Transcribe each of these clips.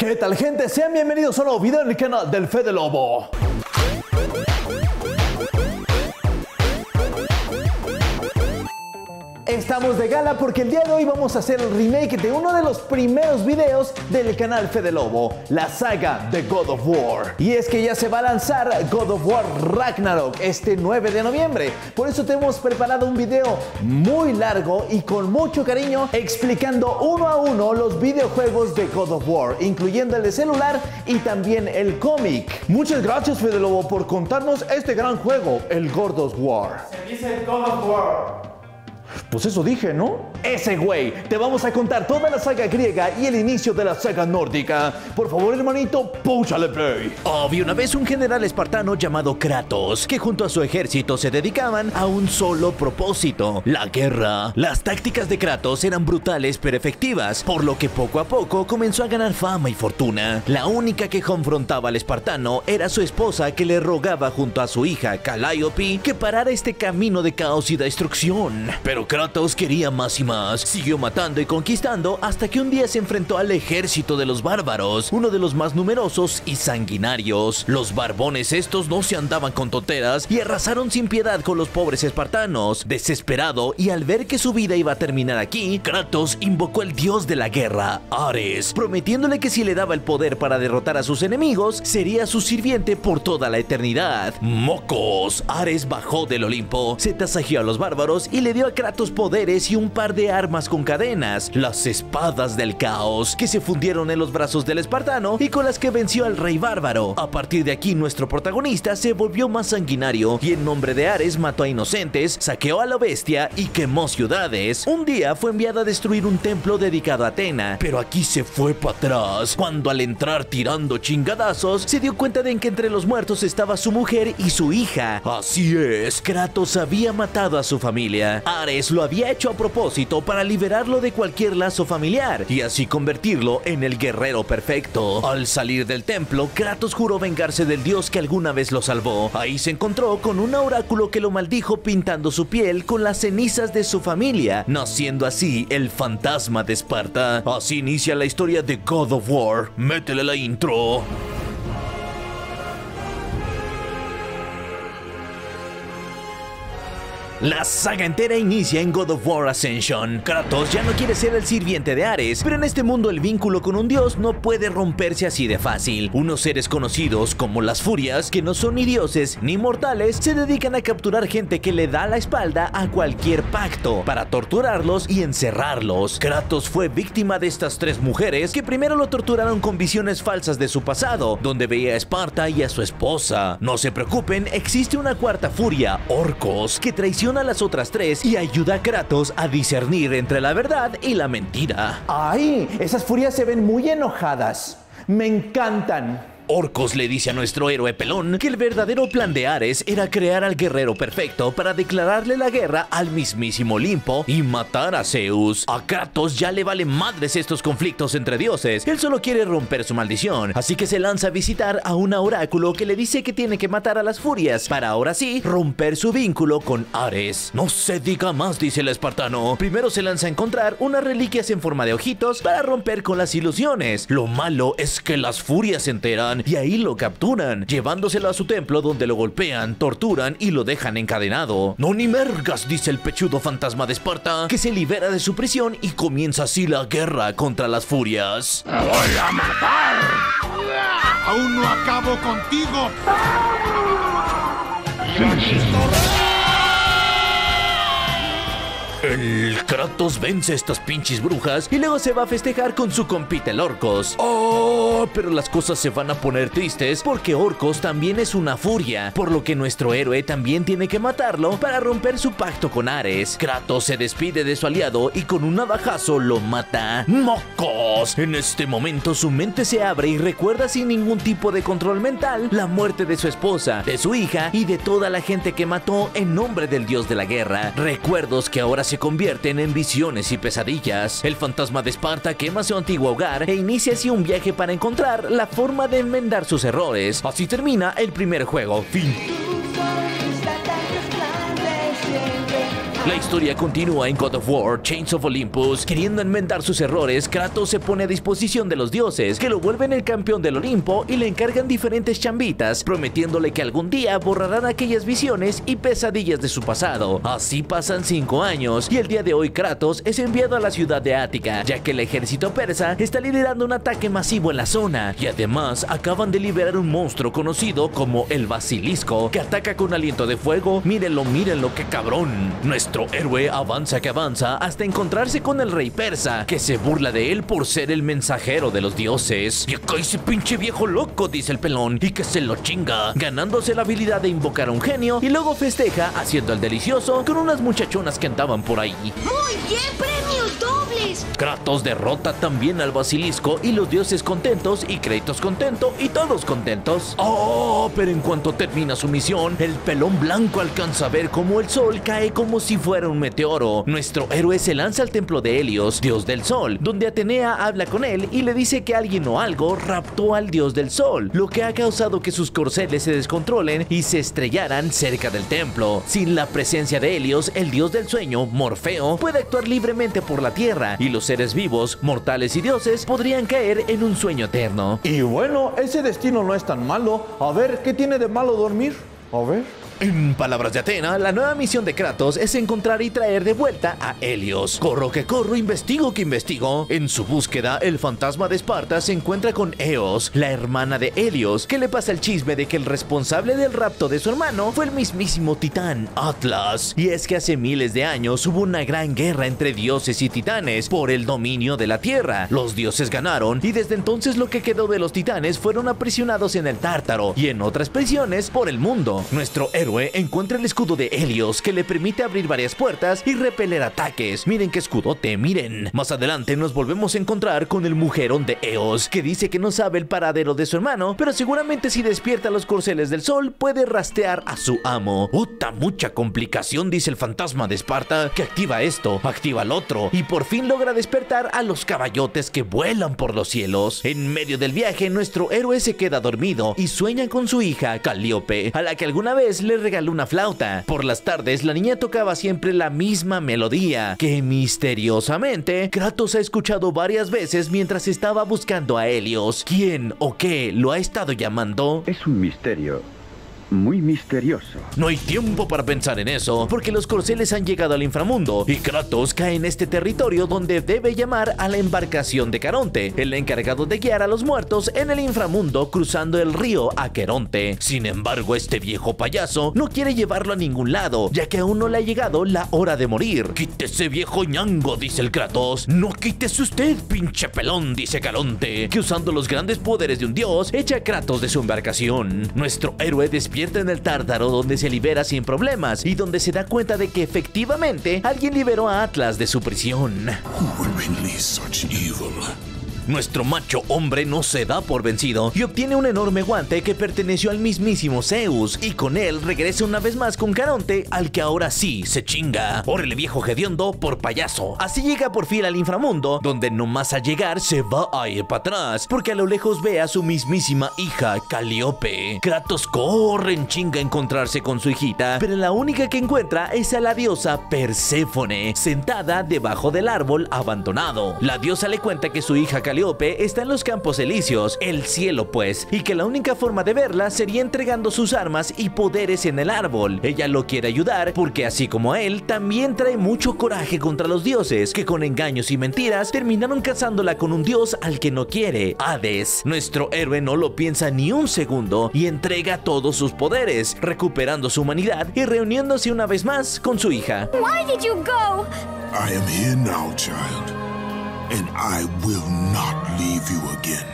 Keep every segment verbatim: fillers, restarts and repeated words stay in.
¿Qué tal, gente? Sean bienvenidos a un nuevo video en el canal del Fede Lobo. Estamos de gala porque el día de hoy vamos a hacer el remake de uno de los primeros videos del canal Fede Lobo, la saga de God of War. Y es que ya se va a lanzar God of War Ragnarok este nueve de noviembre. Por eso te hemos preparado un video muy largo y con mucho cariño explicando uno a uno los videojuegos de God of War, incluyendo el de celular y también el cómic. Muchas gracias, Fede Lobo, por contarnos este gran juego, el God of War. Se dice God of War. Pues eso dije, ¿no? Ese güey. Te vamos a contar toda la saga griega y el inicio de la saga nórdica. Por favor, hermanito, púchale play. Había una vez un general espartano llamado Kratos, que junto a su ejército se dedicaban a un solo propósito: la guerra. Las tácticas de Kratos eran brutales pero efectivas, por lo que poco a poco comenzó a ganar fama y fortuna. La única que confrontaba al espartano era su esposa, que le rogaba junto a su hija Calliope que parara este camino de caos y destrucción. Pero Kratos quería más y más. Siguió matando y conquistando hasta que un día se enfrentó al ejército de los bárbaros, uno de los más numerosos y sanguinarios. Los barbones estos no se andaban con tonteras y arrasaron sin piedad con los pobres espartanos. Desesperado y al ver que su vida iba a terminar aquí, Kratos invocó al dios de la guerra, Ares, prometiéndole que si le daba el poder para derrotar a sus enemigos, sería su sirviente por toda la eternidad. ¡Mocos! Ares bajó del Olimpo, se tasajeó a los bárbaros y le dio a Kratos poderes y un par de armas con cadenas, las espadas del caos, que se fundieron en los brazos del espartano y con las que venció al rey bárbaro. A partir de aquí, nuestro protagonista se volvió más sanguinario y en nombre de Ares mató a inocentes, saqueó a la bestia y quemó ciudades. Un día fue enviado a destruir un templo dedicado a Atena, pero aquí se fue para atrás, cuando al entrar tirando chingadazos se dio cuenta de que entre los muertos estaba su mujer y su hija. Así es, Kratos había matado a su familia. Ares lo había hecho a propósito para liberarlo de cualquier lazo familiar y así convertirlo en el guerrero perfecto. Al salir del templo, Kratos juró vengarse del dios que alguna vez lo salvó. Ahí se encontró con un oráculo que lo maldijo pintando su piel con las cenizas de su familia, naciendo así el fantasma de Esparta. Así inicia la historia de God of War. Métele la intro. La saga entera inicia en God of War Ascension. Kratos ya no quiere ser el sirviente de Ares, pero en este mundo el vínculo con un dios no puede romperse así de fácil. Unos seres conocidos como las Furias, que no son ni dioses ni mortales, se dedican a capturar gente que le da la espalda a cualquier pacto, para torturarlos y encerrarlos. Kratos fue víctima de estas tres mujeres, que primero lo torturaron con visiones falsas de su pasado, donde veía a Esparta y a su esposa. No se preocupen, existe una cuarta furia, Orcos, que traiciona a las otras tres y ayuda a Kratos a discernir entre la verdad y la mentira. ¡Ay! Esas furias se ven muy enojadas. Me encantan. Orcos le dice a nuestro héroe pelón que el verdadero plan de Ares era crear al guerrero perfecto para declararle la guerra al mismísimo Olimpo y matar a Zeus. A Kratos ya le valen madres estos conflictos entre dioses. Él solo quiere romper su maldición, así que se lanza a visitar a un oráculo que le dice que tiene que matar a las furias para ahora sí romper su vínculo con Ares. No se diga más, dice el espartano. Primero se lanza a encontrar unas reliquias en forma de ojitos para romper con las ilusiones. Lo malo es que las furias se enteran y ahí lo capturan, llevándoselo a su templo, donde lo golpean, torturan y lo dejan encadenado. No ni mergas, dice el pechudo fantasma de Esparta, que se libera de su prisión y comienza así la guerra contra las furias. ¡Me voy a matar! ¡Aún no acabo contigo! El Kratos vence a estas pinches brujas y luego se va a festejar con su compita el Orcos. ¡Oh! Pero las cosas se van a poner tristes porque Orcos también es una furia, por lo que nuestro héroe también tiene que matarlo para romper su pacto con Ares. Kratos se despide de su aliado y con un navajazo lo mata. ¡Mocos! En este momento su mente se abre y recuerda sin ningún tipo de control mental la muerte de su esposa, de su hija y de toda la gente que mató en nombre del dios de la guerra. Recuerdos que ahora se convierten en visiones y pesadillas. El fantasma de Esparta quema su antiguo hogar e inicia así un viaje para encontrar la forma de enmendar sus errores. Así termina el primer juego. Fin. Tus ojos tan resplandecientes La historia continúa en God of War, Chains of Olympus. Queriendo enmendar sus errores, Kratos se pone a disposición de los dioses, que lo vuelven el campeón del Olimpo y le encargan diferentes chambitas, prometiéndole que algún día borrarán aquellas visiones y pesadillas de su pasado. Así pasan cinco años, y el día de hoy Kratos es enviado a la ciudad de Ática, ya que el ejército persa está liderando un ataque masivo en la zona, y además acaban de liberar un monstruo conocido como el Basilisco, que ataca con aliento de fuego. Mírenlo, mírenlo, qué cabrón. Nuestro héroe avanza que avanza hasta encontrarse con el rey persa, que se burla de él por ser el mensajero de los dioses. Y acá ese pinche viejo loco, dice el pelón, y que se lo chinga, ganándose la habilidad de invocar a un genio, y luego festeja haciendo el delicioso con unas muchachonas que andaban por ahí. ¡Muy bien, premios dobles! Kratos derrota también al Basilisco y los dioses contentos y Kratos contento y todos contentos. Oh, pero en cuanto termina su misión, el pelón blanco alcanza a ver cómo el sol cae como si fuera un meteoro. Nuestro héroe se lanza al templo de Helios, dios del sol, donde Atenea habla con él y le dice que alguien o algo raptó al dios del sol, lo que ha causado que sus corceles se descontrolen y se estrellaran cerca del templo. Sin la presencia de Helios, el dios del sueño, Morfeo, puede actuar libremente por la tierra y los seres vivos, mortales y dioses, podrían caer en un sueño eterno. Y bueno, ese destino no es tan malo. A ver, ¿qué tiene de malo dormir? A ver... En palabras de Atena, la nueva misión de Kratos es encontrar y traer de vuelta a Helios. Corro que corro, investigo que investigo. En su búsqueda, el fantasma de Esparta se encuentra con Eos, la hermana de Helios, que le pasa el chisme de que el responsable del rapto de su hermano fue el mismísimo titán Atlas. Y es que hace miles de años hubo una gran guerra entre dioses y titanes por el dominio de la tierra. Los dioses ganaron y desde entonces lo que quedó de los titanes fueron aprisionados en el Tártaro y en otras prisiones por el mundo. Nuestro héroe encuentra el escudo de Helios, que le permite abrir varias puertas y repeler ataques. Miren qué escudote, miren. Más adelante nos volvemos a encontrar con el mujerón de Eos, que dice que no sabe el paradero de su hermano, pero seguramente si despierta los corceles del sol puede rastrear a su amo. ¡Ota, mucha complicación!, dice el fantasma de Esparta, que activa esto, activa el otro, y por fin logra despertar a los caballotes que vuelan por los cielos. En medio del viaje, nuestro héroe se queda dormido y sueña con su hija Calíope, a la que alguna vez le regaló una flauta. Por las tardes, la niña tocaba siempre la misma melodía, que misteriosamente Kratos ha escuchado varias veces mientras estaba buscando a Helios. ¿Quién o qué lo ha estado llamando? Es un misterio. Muy misterioso. No hay tiempo para pensar en eso, porque los corceles han llegado al inframundo y Kratos cae en este territorio donde debe llamar a la embarcación de Caronte, el encargado de guiar a los muertos en el inframundo cruzando el río Aqueronte. Sin embargo, este viejo payaso no quiere llevarlo a ningún lado, ya que aún no le ha llegado la hora de morir. ¡Quítese, viejo ñango!, dice el Kratos. ¡No quítese usted, pinche pelón!, dice Caronte, que usando los grandes poderes de un dios, echa a Kratos de su embarcación. Nuestro héroe despierta en el Tártaro, donde se libera sin problemas y donde se da cuenta de que efectivamente alguien liberó a Atlas de su prisión. Who would release such evil? Nuestro macho hombre no se da por vencido y obtiene un enorme guante que perteneció al mismísimo Zeus, y con él regresa una vez más con Caronte, al que ahora sí se chinga. Órale, viejo hediondo, por payaso. Así llega por fin al inframundo, donde nomás al llegar se va a ir para atrás, porque a lo lejos ve a su mismísima hija Calíope. Kratos corre en chinga a encontrarse con su hijita, pero la única que encuentra es a la diosa Perséfone, sentada debajo del árbol abandonado. La diosa le cuenta que su hija Calíope está en los campos elíseos, el cielo pues, y que la única forma de verla sería entregando sus armas y poderes en el árbol. Ella lo quiere ayudar porque, así como a él, también trae mucho coraje contra los dioses, que con engaños y mentiras terminaron casándola con un dios al que no quiere, Hades. Nuestro héroe no lo piensa ni un segundo y entrega todos sus poderes, recuperando su humanidad y reuniéndose una vez más con su hija. Why did you go? I am here now, child, and I will not leave you again.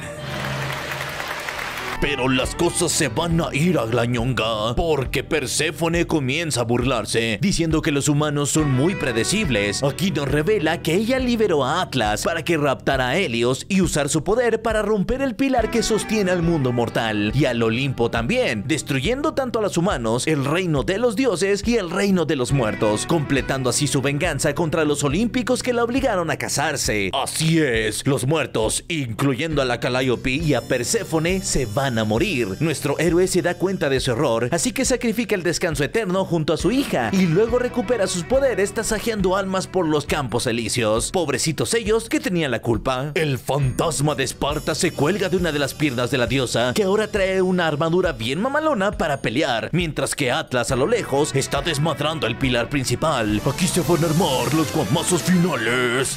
Pero las cosas se van a ir a la ñonga, porque Perséfone comienza a burlarse, diciendo que los humanos son muy predecibles. Aquí nos revela que ella liberó a Atlas para que raptara a Helios y usar su poder para romper el pilar que sostiene al mundo mortal, y al Olimpo también, destruyendo tanto a los humanos, el reino de los dioses y el reino de los muertos, completando así su venganza contra los olímpicos que la obligaron a casarse. Así es, los muertos, incluyendo a la Calíope y a Perséfone, se van van a morir. Nuestro héroe se da cuenta de su error, así que sacrifica el descanso eterno junto a su hija y luego recupera sus poderes tasajeando almas por los campos elíseos. Pobrecitos ellos que tenían la culpa. El fantasma de Esparta se cuelga de una de las piernas de la diosa, que ahora trae una armadura bien mamalona para pelear, mientras que Atlas a lo lejos está desmadrando el pilar principal. Aquí se van a armar los guamazos finales.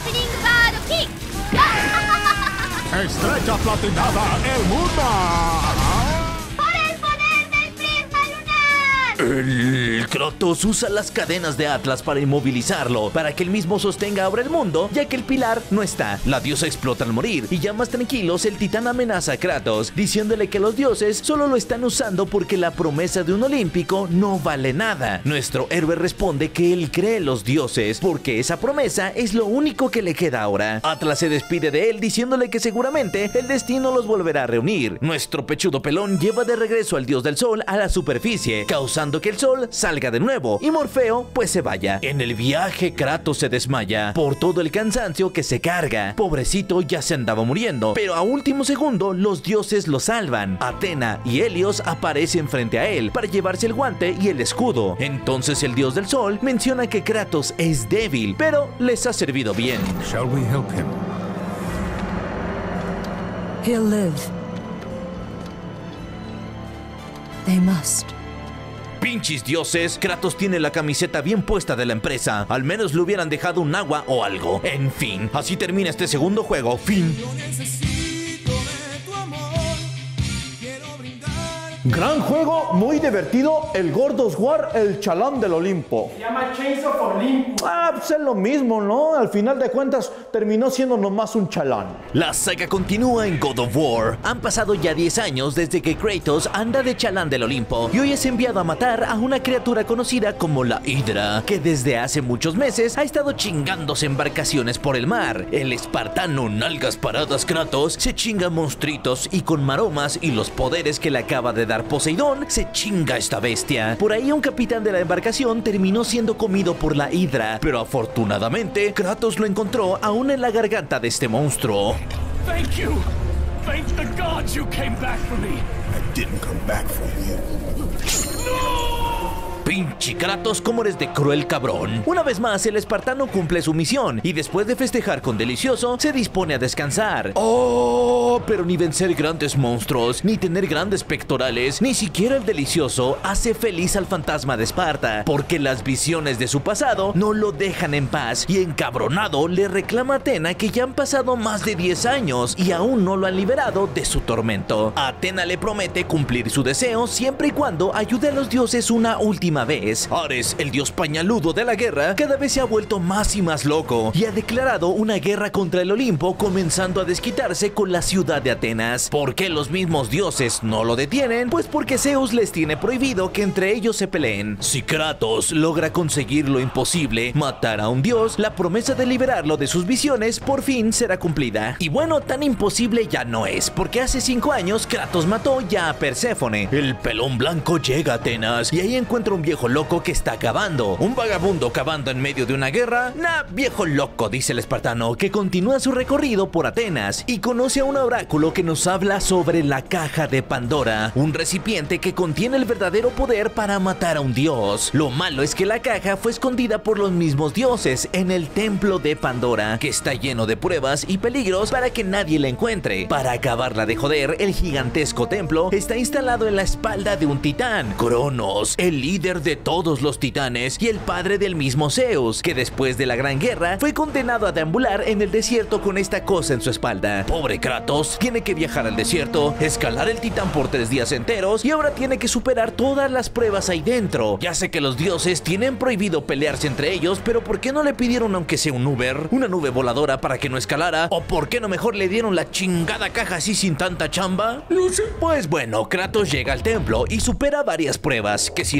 Estrella platinada, el mundo. ¡Por el poder del prisma lunar! El Kratos usa las cadenas de Atlas para inmovilizarlo, para que el mismo sostenga ahora el mundo, ya que el pilar no está. La diosa explota al morir, y ya más tranquilos, el titán amenaza a Kratos, diciéndole que los dioses solo lo están usando porque la promesa de un olímpico no vale nada. Nuestro héroe responde que él cree en los dioses, porque esa promesa es lo único que le queda ahora. Atlas se despide de él, diciéndole que seguramente el destino los volverá a reunir. Nuestro pechudo pelón lleva de regreso al dios del sol a la superficie, causando que el sol salga de nuevo y Morfeo pues se vaya. En el viaje Kratos se desmaya por todo el cansancio que se carga. Pobrecito, ya se andaba muriendo, pero a último segundo los dioses lo salvan. Atena y Helios aparecen frente a él para llevarse el guante y el escudo. Entonces el dios del sol menciona que Kratos es débil, pero les ha servido bien. Shall we help him? He'll live. They must. Pinches dioses, Kratos tiene la camiseta bien puesta de la empresa. Al menos le hubieran dejado un agua o algo. En fin, así termina este segundo juego. Fin. Gran juego, muy divertido, el God of War, el chalán del Olimpo. Se llama Chains of Olympus. Ah, pues es lo mismo, ¿no? Al final de cuentas terminó siendo nomás un chalán. La saga continúa en God of War. Han pasado ya diez años desde que Kratos anda de chalán del Olimpo y hoy es enviado a matar a una criatura conocida como la Hidra, que desde hace muchos meses ha estado chingándose embarcaciones por el mar. El espartano nalgas paradas Kratos se chinga monstruitos y con maromas y los poderes que le acaba de dar Poseidón, se chinga esta bestia. Por ahí un capitán de la embarcación terminó siendo comido por la Hidra, pero afortunadamente Kratos lo encontró aún en la garganta de este monstruo. Thank you. Thank the gods you came back for me. I didn't come back for you. Pinche Kratos, cómo eres de cruel cabrón. Una vez más, el espartano cumple su misión y después de festejar con delicioso, se dispone a descansar. Oh, pero ni vencer grandes monstruos, ni tener grandes pectorales, ni siquiera el delicioso hace feliz al fantasma de Esparta, porque las visiones de su pasado no lo dejan en paz y encabronado le reclama a Atena que ya han pasado más de diez años y aún no lo han liberado de su tormento. Atena le promete cumplir su deseo siempre y cuando ayude a los dioses una última vez. Ares, el dios pañaludo de la guerra, cada vez se ha vuelto más y más loco y ha declarado una guerra contra el Olimpo, comenzando a desquitarse con la ciudad de Atenas. ¿Por qué los mismos dioses no lo detienen? Pues porque Zeus les tiene prohibido que entre ellos se peleen. Si Kratos logra conseguir lo imposible, matar a un dios, la promesa de liberarlo de sus visiones por fin será cumplida. Y bueno, tan imposible ya no es, porque hace cinco años Kratos mató ya a Perséfone. El pelón blanco llega a Atenas y ahí encuentra un viejo loco que está cavando. ¿Un vagabundo cavando en medio de una guerra? Nah, viejo loco, dice el espartano, que continúa su recorrido por Atenas y conoce a un oráculo que nos habla sobre la caja de Pandora, un recipiente que contiene el verdadero poder para matar a un dios. Lo malo es que la caja fue escondida por los mismos dioses en el templo de Pandora, que está lleno de pruebas y peligros para que nadie la encuentre. Para acabarla de joder, el gigantesco templo está instalado en la espalda de un titán, Cronos, el líder de todos los titanes y el padre del mismo Zeus, que después de la gran guerra fue condenado a deambular en el desierto con esta cosa en su espalda. Pobre Kratos, tiene que viajar al desierto, escalar el titán por tres días enteros y ahora tiene que superar todas las pruebas ahí dentro. Ya sé que los dioses tienen prohibido pelearse entre ellos, pero ¿por qué no le pidieron aunque sea un Uber, una nube voladora para que no escalara? ¿O por qué no mejor le dieron la chingada caja así sin tanta chamba? No sé. Pues bueno, Kratos llega al templo y supera varias pruebas, que si las trampas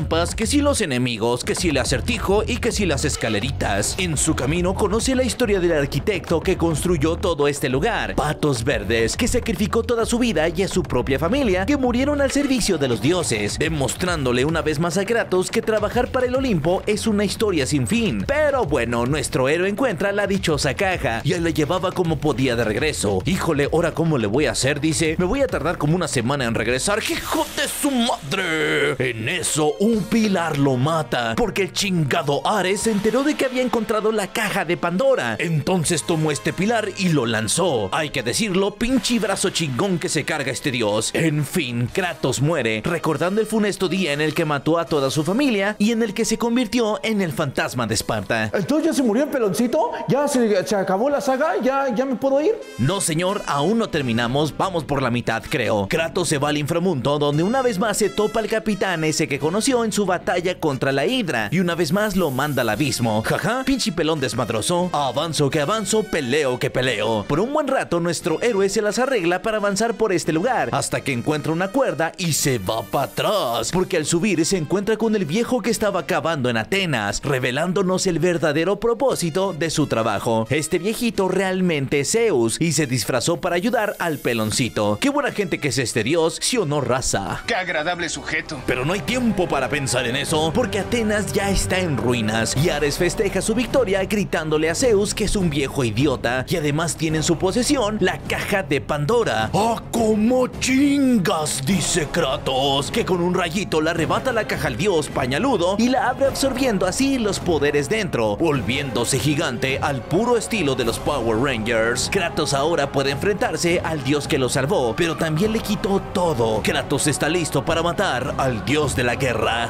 trampas, que si los enemigos, que si el acertijo y que si las escaleritas. En su camino conoce la historia del arquitecto que construyó todo este lugar, Patos Verdes, que sacrificó toda su vida y a su propia familia, que murieron al servicio de los dioses, demostrándole una vez más a Kratos que trabajar para el Olimpo es una historia sin fin. Pero bueno, nuestro héroe encuentra la dichosa caja y él la llevaba como podía de regreso. Híjole, ahora cómo le voy a hacer, dice, me voy a tardar como una semana en regresar. ¡Hijo de su madre! En eso, un pilar lo mata, porque el chingado Ares se enteró de que había encontrado la caja de Pandora. Entonces tomó este pilar y lo lanzó. Hay que decirlo, pinche brazo chingón que se carga este dios. En fin, Kratos muere, recordando el funesto día en el que mató a toda su familia y en el que se convirtió en el fantasma de Esparta. ¿Entonces ya se murió el peloncito? ¿Ya se, se acabó la saga? ¿Ya, ¿Ya me puedo ir? No, señor, aún no terminamos, vamos por la mitad, creo. Kratos se va al inframundo, donde una vez más se topa al capitán ese que conoció en su batalla contra la Hidra, y una vez más lo manda al abismo. Jaja, pinche pelón desmadroso. Avanzo que avanzo, peleo que peleo. Por un buen rato, nuestro héroe se las arregla para avanzar por este lugar, hasta que encuentra una cuerda y se va para atrás, porque al subir se encuentra con el viejo que estaba cavando en Atenas, revelándonos el verdadero propósito de su trabajo. Este viejito realmente es Zeus y se disfrazó para ayudar al peloncito. Qué buena gente que es este dios, ¿sí o no, raza? Qué agradable sujeto. Pero no hay tiempo para pensar en eso, porque Atenas ya está en ruinas y Ares festeja su victoria gritándole a Zeus que es un viejo idiota y además tiene en su posesión la caja de Pandora. ¡Ah, cómo chingas!, dice Kratos, que con un rayito le arrebata la caja al dios pañaludo y la abre absorbiendo así los poderes dentro, volviéndose gigante al puro estilo de los Power Rangers. Kratos ahora puede enfrentarse al dios que lo salvó, pero también le quitó todo. Kratos está listo para matar al dios de la guerra.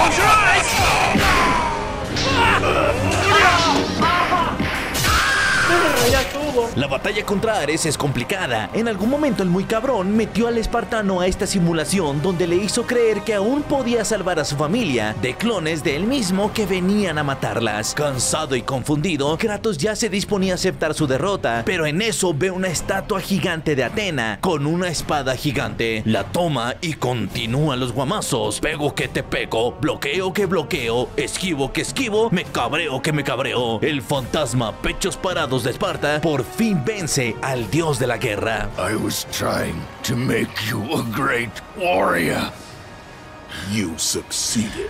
La batalla contra Ares es complicada. En algún momento el muy cabrón metió al espartano a esta simulación donde le hizo creer que aún podía salvar a su familia de clones de él mismo que venían a matarlas. Cansado y confundido, Kratos ya se disponía a aceptar su derrota, pero en eso ve una estatua gigante de Atena con una espada gigante. La toma y continúa los guamazos. Pego que te pego, bloqueo que bloqueo, esquivo que esquivo, me cabreo que me cabreo. El fantasma pechos parados de Esparta por fin vence al dios de la guerra. I was trying to make you a great warrior. You succeeded.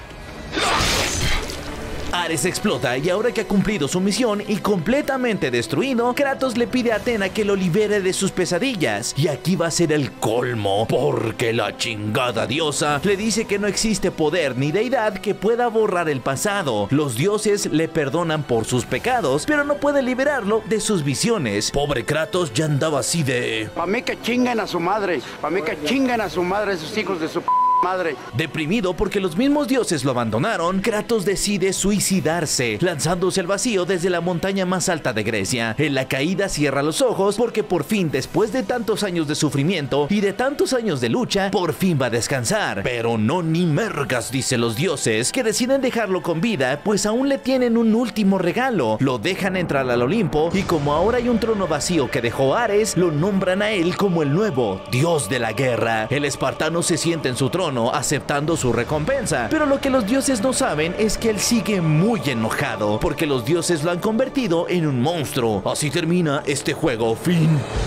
Ares explota y ahora que ha cumplido su misión y completamente destruido, Kratos le pide a Atena que lo libere de sus pesadillas. Y aquí va a ser el colmo, porque la chingada diosa le dice que no existe poder ni deidad que pueda borrar el pasado. Los dioses le perdonan por sus pecados, pero no puede liberarlo de sus visiones. Pobre Kratos ya andaba así de... Pa' mí que chinguen a su madre, pa' mí que chinguen a su madre, esos hijos de su p madre. Deprimido porque los mismos dioses lo abandonaron, Kratos decide suicidarse, lanzándose al vacío desde la montaña más alta de Grecia. En la caída cierra los ojos porque por fin, después de tantos años de sufrimiento y de tantos años de lucha, por fin va a descansar. Pero no ni mergas, dice los dioses, que deciden dejarlo con vida, pues aún le tienen un último regalo. Lo dejan entrar al Olimpo y como ahora hay un trono vacío que dejó Ares, lo nombran a él como el nuevo dios de la guerra. El espartano se sienta en su trono aceptando su recompensa, pero lo que los dioses no saben es que él sigue muy enojado porque los dioses lo han convertido en un monstruo. Así termina este juego. Fin.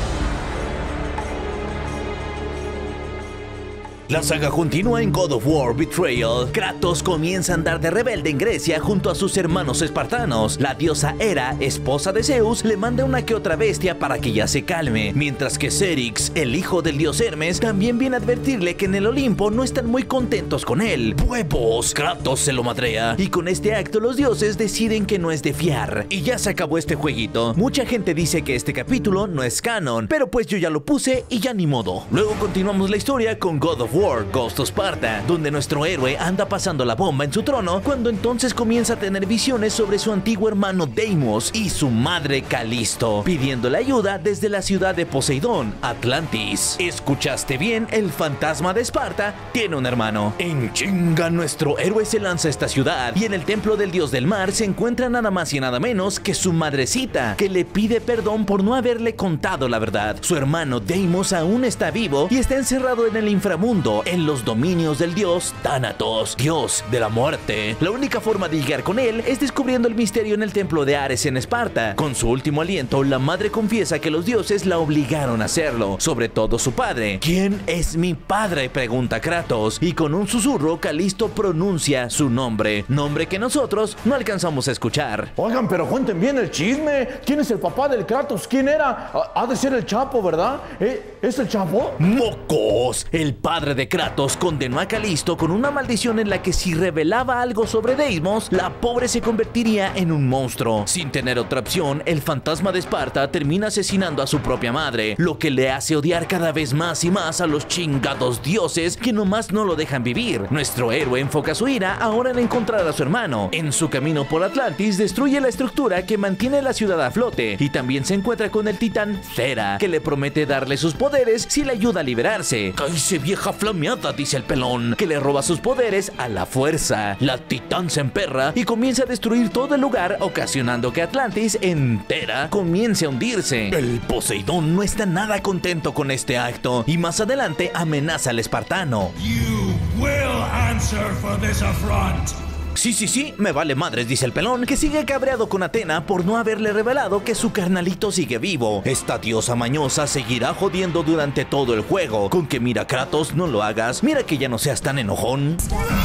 La saga continúa en God of War Betrayal. Kratos comienza a andar de rebelde en Grecia junto a sus hermanos espartanos. La diosa Hera, esposa de Zeus, le manda una que otra bestia para que ya se calme, mientras que Cérix, el hijo del dios Hermes, también viene a advertirle que en el Olimpo no están muy contentos con él. ¡Huevos! Kratos se lo madrea, y con este acto los dioses deciden que no es de fiar. Y ya se acabó este jueguito. Mucha gente dice que este capítulo no es canon, pero pues yo ya lo puse y ya ni modo. Luego continuamos la historia con God of War Ghost of Sparta, donde nuestro héroe anda pasando la bomba en su trono, cuando entonces comienza a tener visiones sobre su antiguo hermano Deimos y su madre Calisto, pidiéndole ayuda desde la ciudad de Poseidón, Atlantis. ¿Escuchaste bien? El fantasma de Esparta tiene un hermano. En chinga, nuestro héroe se lanza a esta ciudad y en el templo del dios del mar se encuentra nada más y nada menos que su madrecita, que le pide perdón por no haberle contado la verdad. Su hermano Deimos aún está vivo y está encerrado en el inframundo mundo en los dominios del dios Thanatos, dios de la muerte. La única forma de llegar con él es descubriendo el misterio en el templo de Ares en Esparta. Con su último aliento, la madre confiesa que los dioses la obligaron a hacerlo, sobre todo su padre. ¿Quién es mi padre?, pregunta Kratos, y con un susurro Calisto pronuncia su nombre, nombre que nosotros no alcanzamos a escuchar. Oigan, pero cuenten bien el chisme. ¿Quién es el papá del Kratos? ¿Quién era? Ha, ha de ser el Chapo, ¿verdad? ¿Eh? ¿Es el Chapo? ¡Mocos! El padre de Kratos condenó a Calisto con una maldición en la que si revelaba algo sobre Deimos, la pobre se convertiría en un monstruo. Sin tener otra opción, el fantasma de Esparta termina asesinando a su propia madre, lo que le hace odiar cada vez más y más a los chingados dioses que nomás no lo dejan vivir. Nuestro héroe enfoca su ira ahora en encontrar a su hermano. En su camino por Atlantis destruye la estructura que mantiene la ciudad a flote y también se encuentra con el titán Thera, que le promete darle sus poderes si le ayuda a liberarse. ¡Cállese, vieja flameada!, dice el pelón, que le roba sus poderes a la fuerza. La titán se emperra y comienza a destruir todo el lugar, ocasionando que Atlantis entera comience a hundirse. El Poseidón no está nada contento con este acto y más adelante amenaza al espartano. You will answer for this affront. Sí, sí, sí, me vale madres, dice el pelón, que sigue cabreado con Atena por no haberle revelado que su carnalito sigue vivo. Esta diosa mañosa seguirá jodiendo durante todo el juego. Con que mira, Kratos, no lo hagas. Mira que ya no seas tan enojón.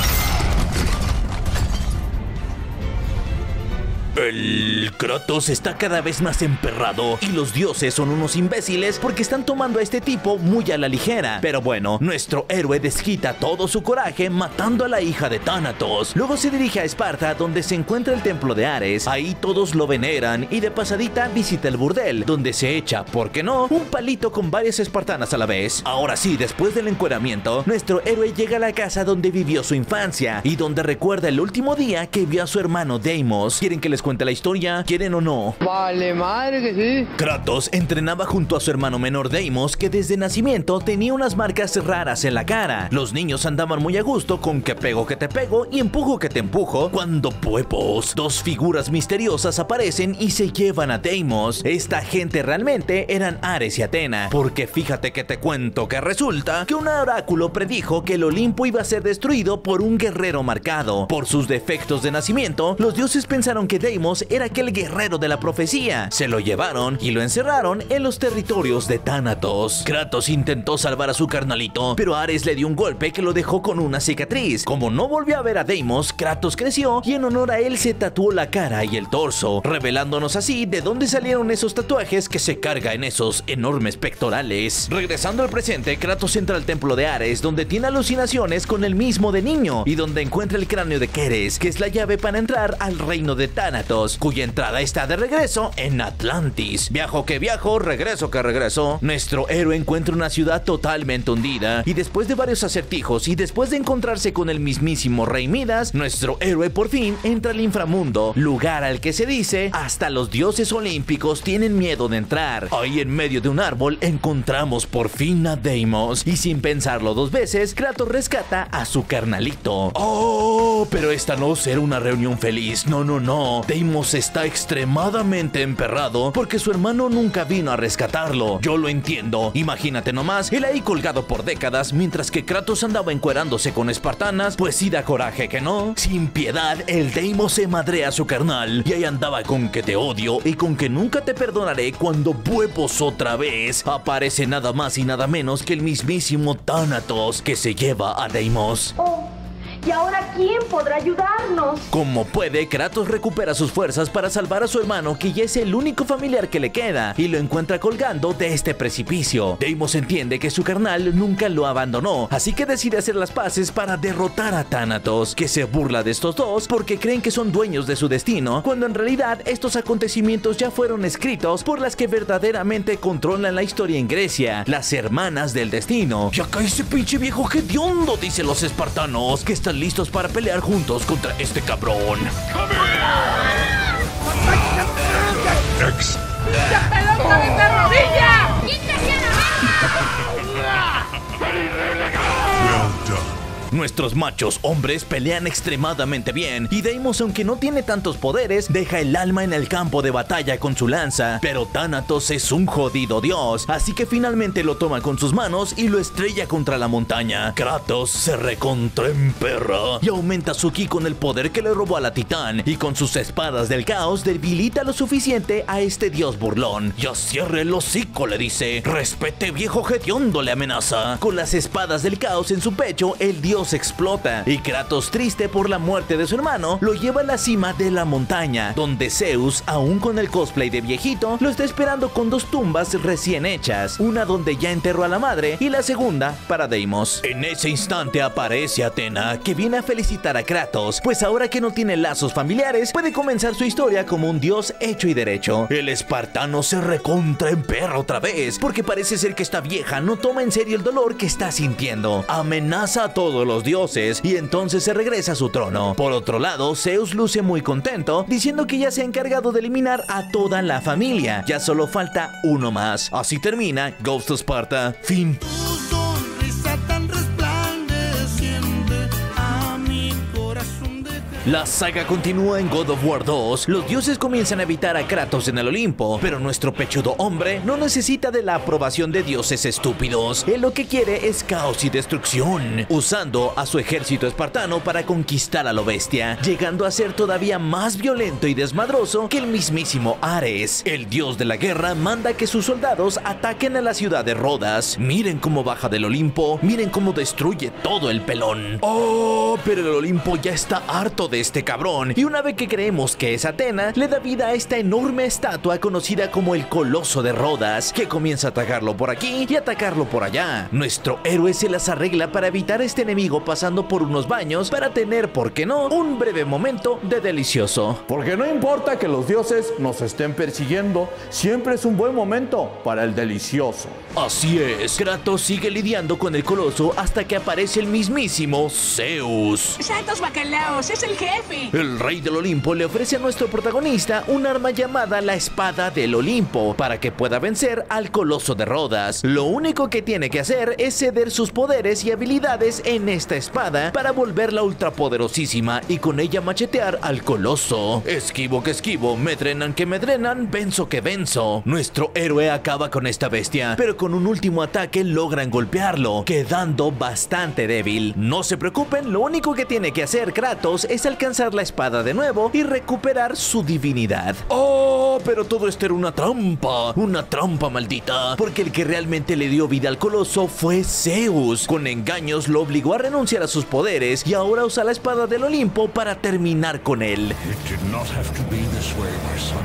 El Kratos está cada vez más emperrado y los dioses son unos imbéciles porque están tomando a este tipo muy a la ligera. Pero bueno, nuestro héroe desquita todo su coraje matando a la hija de Thanatos. Luego se dirige a Esparta, donde se encuentra el templo de Ares. Ahí todos lo veneran y de pasadita visita el burdel, donde se echa, ¿por qué no?, un palito con varias espartanas a la vez. Ahora sí, después del encueramiento, nuestro héroe llega a la casa donde vivió su infancia y donde recuerda el último día que vio a su hermano Deimos. ¿Quieren que les cuente la historia? ¿Quieren o no? Vale, madre que sí. Kratos entrenaba junto a su hermano menor Deimos, que desde nacimiento tenía unas marcas raras en la cara. Los niños andaban muy a gusto con que pego que te pego y empujo que te empujo, cuando puepos, dos figuras misteriosas aparecen y se llevan a Deimos. Esta gente realmente eran Ares y Atena, porque fíjate que te cuento que resulta que un oráculo predijo que el Olimpo iba a ser destruido por un guerrero marcado. Por sus defectos de nacimiento, los dioses pensaron que Deimos era aquel guerrero de la profecía. Se lo llevaron y lo encerraron en los territorios de Thanatos. Kratos intentó salvar a su carnalito, pero Ares le dio un golpe que lo dejó con una cicatriz. Como no volvió a ver a Deimos, Kratos creció y en honor a él se tatuó la cara y el torso, revelándonos así de dónde salieron esos tatuajes que se carga en esos enormes pectorales. Regresando al presente, Kratos entra al templo de Ares, donde tiene alucinaciones con el mismo de niño y donde encuentra el cráneo de Keres, que es la llave para entrar al reino de Thanatos, cuya entrada está de regreso en Atlantis. Viajo que viajo, regreso que regreso. Nuestro héroe encuentra una ciudad totalmente hundida y después de varios acertijos y después de encontrarse con el mismísimo rey Midas, nuestro héroe por fin entra al inframundo, lugar al que se dice hasta los dioses olímpicos tienen miedo de entrar. Ahí en medio de un árbol encontramos por fin a Deimos y sin pensarlo dos veces, Kratos rescata a su carnalito. Oh, pero esta no será una reunión feliz, no, no, no. Deimos está extremadamente emperrado porque su hermano nunca vino a rescatarlo. Yo lo entiendo, imagínate nomás, él ahí colgado por décadas mientras que Kratos andaba encuerándose con espartanas, pues sí da coraje que no. Sin piedad, el Deimos se madrea a su carnal y ahí andaba con que te odio y con que nunca te perdonaré cuando vuelvos otra vez. Aparece nada más y nada menos que el mismísimo Thanatos, que se lleva a Deimos. Oh, ¿y ahora quién podrá ayudarnos? Como puede, Kratos recupera sus fuerzas para salvar a su hermano, que ya es el único familiar que le queda, y lo encuentra colgando de este precipicio. Deimos entiende que su carnal nunca lo abandonó, así que decide hacer las paces para derrotar a Thanatos, que se burla de estos dos porque creen que son dueños de su destino, cuando en realidad estos acontecimientos ya fueron escritos por las que verdaderamente controlan la historia en Grecia, las hermanas del destino. ¡Ya cae ese pinche viejo hediondo!, dicen los espartanos, que están listos para pelear juntos contra este cabrón. Ex. ¡La pelota de la rodilla! Well done. Nuestros machos hombres pelean extremadamente bien y Deimos, aunque no tiene tantos poderes, deja el alma en el campo de batalla con su lanza, pero Thanatos es un jodido dios, así que finalmente lo toma con sus manos y lo estrella contra la montaña. Kratos se recontraemperra y aumenta su ki con el poder que le robó a la Titán, y con sus espadas del caos debilita lo suficiente a este dios burlón. Ya cierre el hocico, le dice. Respete, viejo hediondo, le amenaza. Con las espadas del caos en su pecho, el dios explota, y Kratos, triste por la muerte de su hermano, lo lleva a la cima de la montaña, donde Zeus, aún con el cosplay de viejito, lo está esperando con dos tumbas recién hechas, una donde ya enterró a la madre y la segunda para Deimos. En ese instante aparece Atena, que viene a felicitar a Kratos, pues ahora que no tiene lazos familiares, puede comenzar su historia como un dios hecho y derecho. El espartano se recontra emperra otra vez, porque parece ser que esta vieja no toma en serio el dolor que está sintiendo. Amenaza a todos los dioses y entonces se regresa a su trono. Por otro lado, Zeus luce muy contento, diciendo que ya se ha encargado de eliminar a toda la familia. Ya solo falta uno más. Así termina Ghost of Sparta. Fin. La saga continúa en God of War dos. Los dioses comienzan a evitar a Kratos en el Olimpo, pero nuestro pechudo hombre no necesita de la aprobación de dioses estúpidos. Él lo que quiere es caos y destrucción, usando a su ejército espartano para conquistar a lo bestia, llegando a ser todavía más violento y desmadroso que el mismísimo Ares. El dios de la guerra manda que sus soldados ataquen a la ciudad de Rodas. Miren cómo baja del Olimpo, miren cómo destruye todo el pelón. ¡Oh! Pero el Olimpo ya está harto de este cabrón, y una vez que creemos que es Atena, le da vida a esta enorme estatua conocida como el Coloso de Rodas, que comienza a atacarlo por aquí y atacarlo por allá. Nuestro héroe se las arregla para evitar a este enemigo pasando por unos baños para tener, ¿por qué no?, un breve momento de delicioso. Porque no importa que los dioses nos estén persiguiendo, siempre es un buen momento para el delicioso. Así es, Kratos sigue lidiando con el Coloso hasta que aparece el mismísimo Zeus. ¡Santos bacalaos! ¡Es el jefe! El rey del Olimpo le ofrece a nuestro protagonista un arma llamada la Espada del Olimpo para que pueda vencer al Coloso de Rodas. Lo único que tiene que hacer es ceder sus poderes y habilidades en esta espada para volverla ultrapoderosísima y con ella machetear al Coloso. Esquivo que esquivo, me drenan que me drenan, venzo que venzo. Nuestro héroe acaba con esta bestia, pero con un último ataque logran golpearlo, quedando bastante débil. No se preocupen, lo único que tiene que hacer Kratos es alcanzar la espada de nuevo y recuperar su divinidad. ¡Oh! Pero todo esto era una trampa, una trampa maldita, porque el que realmente le dio vida al Coloso fue Zeus. Con engaños lo obligó a renunciar a sus poderes y ahora usa la espada del Olimpo para terminar con él. It did not have to be this way, my son.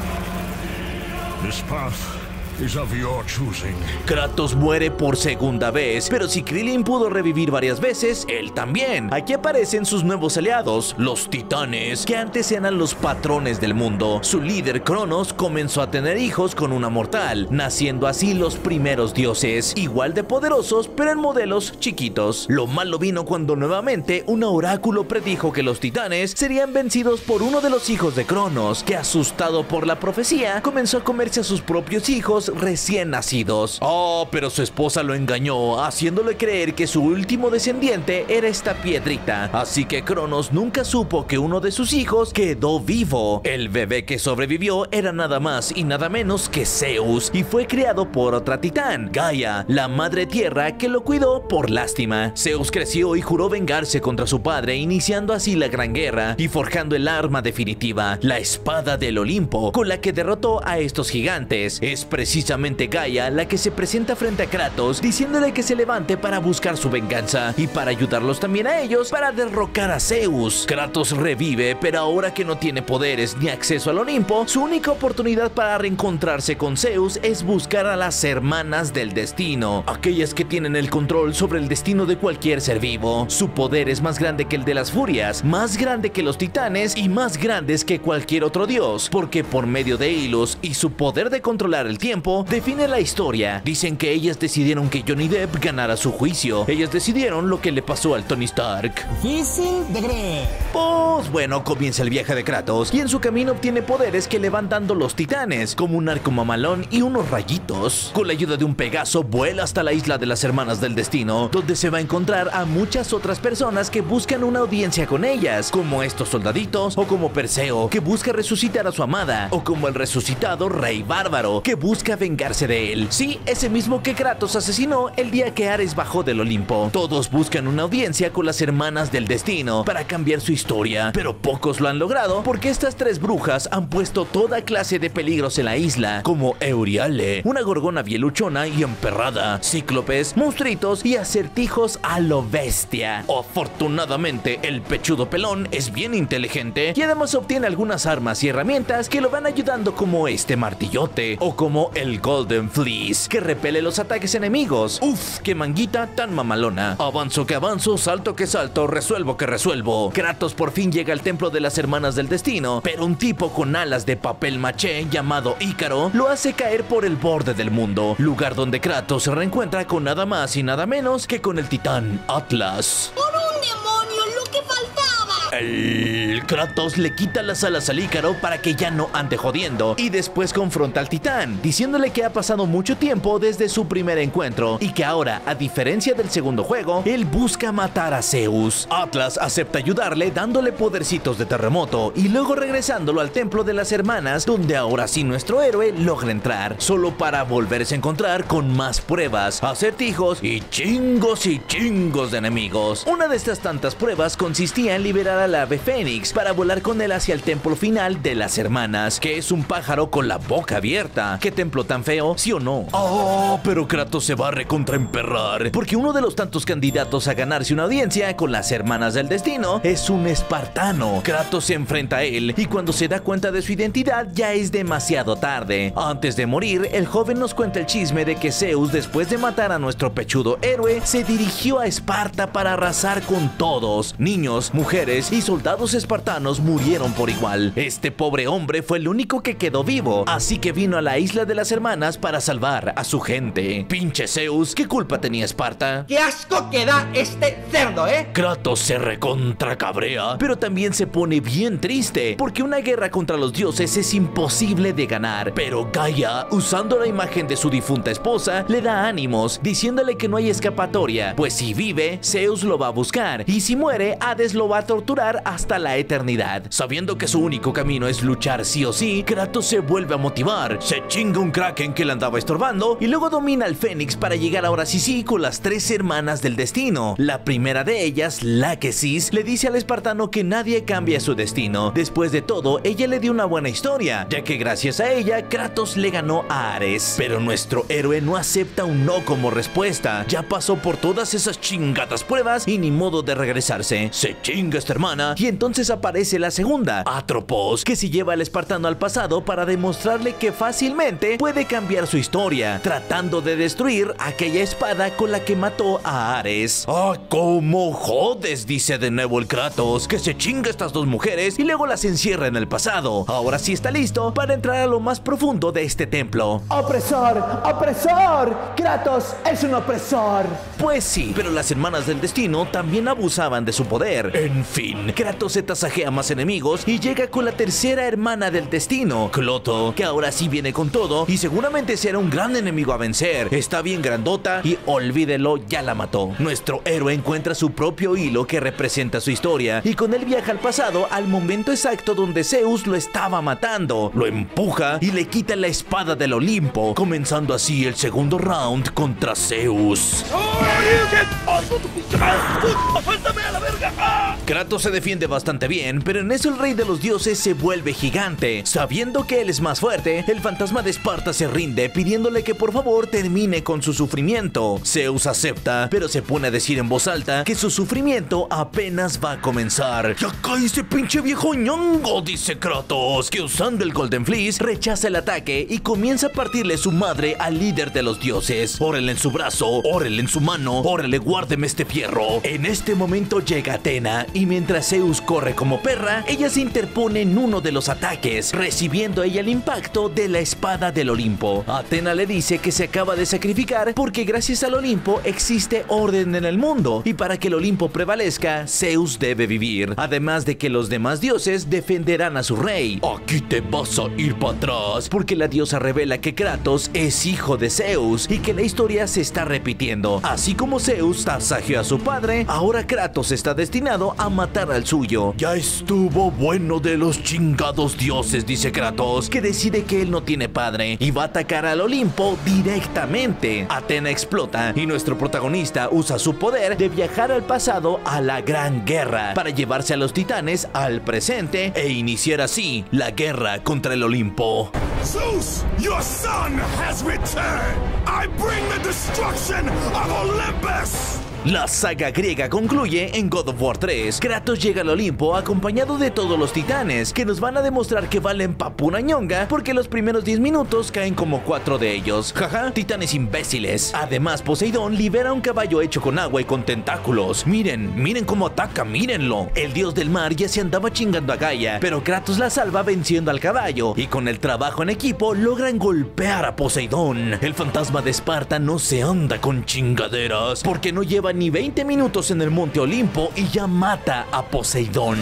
This path is of your choosing. Kratos muere por segunda vez, pero si Krillin pudo revivir varias veces, él también. Aquí aparecen sus nuevos aliados, los titanes, que antes eran los patrones del mundo. Su líder, Cronos, comenzó a tener hijos con una mortal, naciendo así los primeros dioses, igual de poderosos, pero en modelos chiquitos. Lo malo vino cuando nuevamente un oráculo predijo que los titanes serían vencidos por uno de los hijos de Cronos, que asustado por la profecía, comenzó a comerse a sus propios hijos recién nacidos. Oh, pero su esposa lo engañó, haciéndole creer que su último descendiente era esta piedrita. Así que Cronos nunca supo que uno de sus hijos quedó vivo. El bebé que sobrevivió era nada más y nada menos que Zeus, y fue criado por otra titán, Gaia, la madre tierra, que lo cuidó por lástima. Zeus creció y juró vengarse contra su padre, iniciando así la gran guerra y forjando el arma definitiva, la espada del Olimpo, con la que derrotó a estos gigantes. Es precisamente precisamente Gaia la que se presenta frente a Kratos, diciéndole que se levante para buscar su venganza y para ayudarlos también a ellos para derrocar a Zeus. Kratos revive, pero ahora que no tiene poderes ni acceso al Olimpo, su única oportunidad para reencontrarse con Zeus es buscar a las hermanas del destino, aquellas que tienen el control sobre el destino de cualquier ser vivo. Su poder es más grande que el de las furias, más grande que los titanes y más grandes que cualquier otro dios, porque por medio de hilos y su poder de controlar el tiempo, Olimpo define la historia. Dicen que ellas decidieron que Johnny Depp ganara su juicio. Ellas decidieron lo que le pasó al Tony Stark. Difícil de creer. Pues bueno, comienza el viaje de Kratos y en su camino obtiene poderes que le van dando los titanes, como un arco mamalón y unos rayitos. Con la ayuda de un Pegaso vuela hasta la isla de las Hermanas del Destino, donde se va a encontrar a muchas otras personas que buscan una audiencia con ellas, como estos soldaditos, o como Perseo, que busca resucitar a su amada, o como el resucitado Rey Bárbaro, que busca vengarse de él. Sí, ese mismo que Kratos asesinó el día que Ares bajó del Olimpo. Todos buscan una audiencia con las Hermanas del Destino para cambiar su historia, pero pocos lo han logrado porque estas tres brujas han puesto toda clase de peligros en la isla, como Euriale, una gorgona bieluchona y emperrada, cíclopes, monstruitos y acertijos a lo bestia. Afortunadamente, el pechudo pelón es bien inteligente y además obtiene algunas armas y herramientas que lo van ayudando, como este martillote o como el Golden Fleece, que repele los ataques enemigos. Uf, qué manguita tan mamalona. Avanzo que avanzo, salto que salto, resuelvo que resuelvo. Kratos por fin llega al templo de las Hermanas del Destino, pero un tipo con alas de papel maché llamado Ícaro lo hace caer por el borde del mundo, lugar donde Kratos se reencuentra con nada más y nada menos que con el titán Atlas. ¡Por un demonio, lo que faltaba! El Kratos le quita las alas al Ícaro para que ya no ande jodiendo y después confronta al titán, diciéndole que ha pasado mucho tiempo desde su primer encuentro y que ahora, a diferencia del segundo juego, él busca matar a Zeus. Atlas acepta ayudarle dándole podercitos de terremoto y luego regresándolo al templo de las hermanas, donde ahora sí nuestro héroe logra entrar, solo para volverse a encontrar con más pruebas, acertijos y chingos y chingos de enemigos. Una de estas tantas pruebas consistía en liberar al ave fénix para volar con él hacia el templo final de las hermanas, que es un pájaro con la boca abierta. ¿Qué templo tan feo, sí o no? Oh, pero Kratos se va a recontraemperrar, porque uno de los tantos candidatos a ganarse una audiencia con las Hermanas del Destino es un espartano. Kratos se enfrenta a él y cuando se da cuenta de su identidad ya es demasiado tarde. Antes de morir, el joven nos cuenta el chisme de que Zeus, después de matar a nuestro pechudo héroe, se dirigió a Esparta para arrasar con todos. Niños, mujeres y soldados espartanos murieron por igual. Este pobre hombre fue el único que quedó vivo, así que vino a la isla de las hermanas para salvar a su gente. Pinche Zeus, ¿qué culpa tenía Esparta? ¡Qué asco que da este cerdo, eh! Kratos se recontracabrea, pero también se pone bien triste, porque una guerra contra los dioses es imposible de ganar. Pero Gaia, usando la imagen de su difunta esposa, le da ánimos, diciéndole que no hay escapatoria, pues si vive, Zeus lo va a buscar, y si muere, Hades lo va a torturar hasta la eternidad. Sabiendo que su único camino es luchar sí o sí, Kratos se vuelve a motivar, se chinga un kraken que le andaba estorbando, y luego domina al Fénix para llegar ahora sí sí con las tres hermanas del destino. La primera de ellas, Láquesis, le dice al espartano que nadie cambia su destino. Después de todo, ella le dio una buena historia, ya que gracias a ella, Kratos le ganó a Ares. Pero nuestro héroe no acepta un no como respuesta. Ya pasó por todas esas chingadas pruebas y ni modo de regresarse. Se chinga esta hermana y entonces aparece la segunda, Atropos, que se lleva al espartano al pasado para demostrarle que fácilmente puede cambiar su historia, tratando de destruir aquella espada con la que mató a Ares. ¡Ah, cómo jodes!, dice de nuevo el Kratos, que se chinga estas dos mujeres y luego las encierra en el pasado. Ahora sí está listo para entrar a lo más profundo de este templo. ¡Opresor! ¡Opresor! ¡Kratos es un opresor! Pues sí, pero las hermanas del destino también abusaban de su poder. En fin, Kratos se tasajea más enemigos y llega con la tercera hermana del destino, Cloto, que ahora sí viene con todo y seguramente será un gran enemigo a vencer. Está bien grandota y olvídelo, ya la mató. Nuestro héroe encuentra su propio hilo que representa su historia y con él viaja al pasado, al momento exacto donde Zeus lo estaba matando. Lo empuja y le quita la espada del Olimpo, comenzando así el segundo round contra Zeus. Kratos se defiende bastante bien, pero en eso el rey de los dioses se vuelve gigante. Sabiendo que él es más fuerte, el fantasma de Esparta se rinde pidiéndole que por favor termine con su sufrimiento. Zeus acepta, pero se pone a decir en voz alta que su sufrimiento apenas va a comenzar. ¡Ya cállese, pinche viejo ñongo!, dice Kratos, que usando el Golden Fleece rechaza el ataque y comienza a partirle su madre al líder de los dioses. Órale en su brazo, órale en su mano, órale guarda muérdeme este fierro. En este momento llega Athena y mientras Zeus corre como perra, ella se interpone en uno de los ataques, recibiendo ella el impacto de la espada del Olimpo. Athena le dice que se acaba de sacrificar porque gracias al Olimpo existe orden en el mundo y para que el Olimpo prevalezca, Zeus debe vivir. Además de que los demás dioses defenderán a su rey. Aquí te vas a ir para atrás porque la diosa revela que Kratos es hijo de Zeus y que la historia se está repitiendo. Así como Zeus tasajeó a su padre, ahora Kratos está destinado a matar al suyo. Ya estuvo bueno de los chingados dioses, dice Kratos, que decide que él no tiene padre y va a atacar al Olimpo directamente. Athena explota y nuestro protagonista usa su poder de viajar al pasado a la Gran Guerra para llevarse a los titanes al presente e iniciar así la guerra contra el Olimpo. Zeus, your son has returned. I bring the destruction of Olympus. La saga griega concluye en God of War tres. Kratos llega al Olimpo acompañado de todos los titanes, que nos van a demostrar que valen papuna ñonga porque los primeros diez minutos caen como cuatro de ellos. Jaja, titanes imbéciles. Además, Poseidón libera un caballo hecho con agua y con tentáculos. Miren, miren cómo ataca, mírenlo. El dios del mar ya se andaba chingando a Gaia, pero Kratos la salva venciendo al caballo y con el trabajo en equipo logran golpear a Poseidón. El fantasma de Esparta no se anda con chingaderas porque no lleva ni veinte minutos en el Monte Olimpo y ya mata a Poseidón.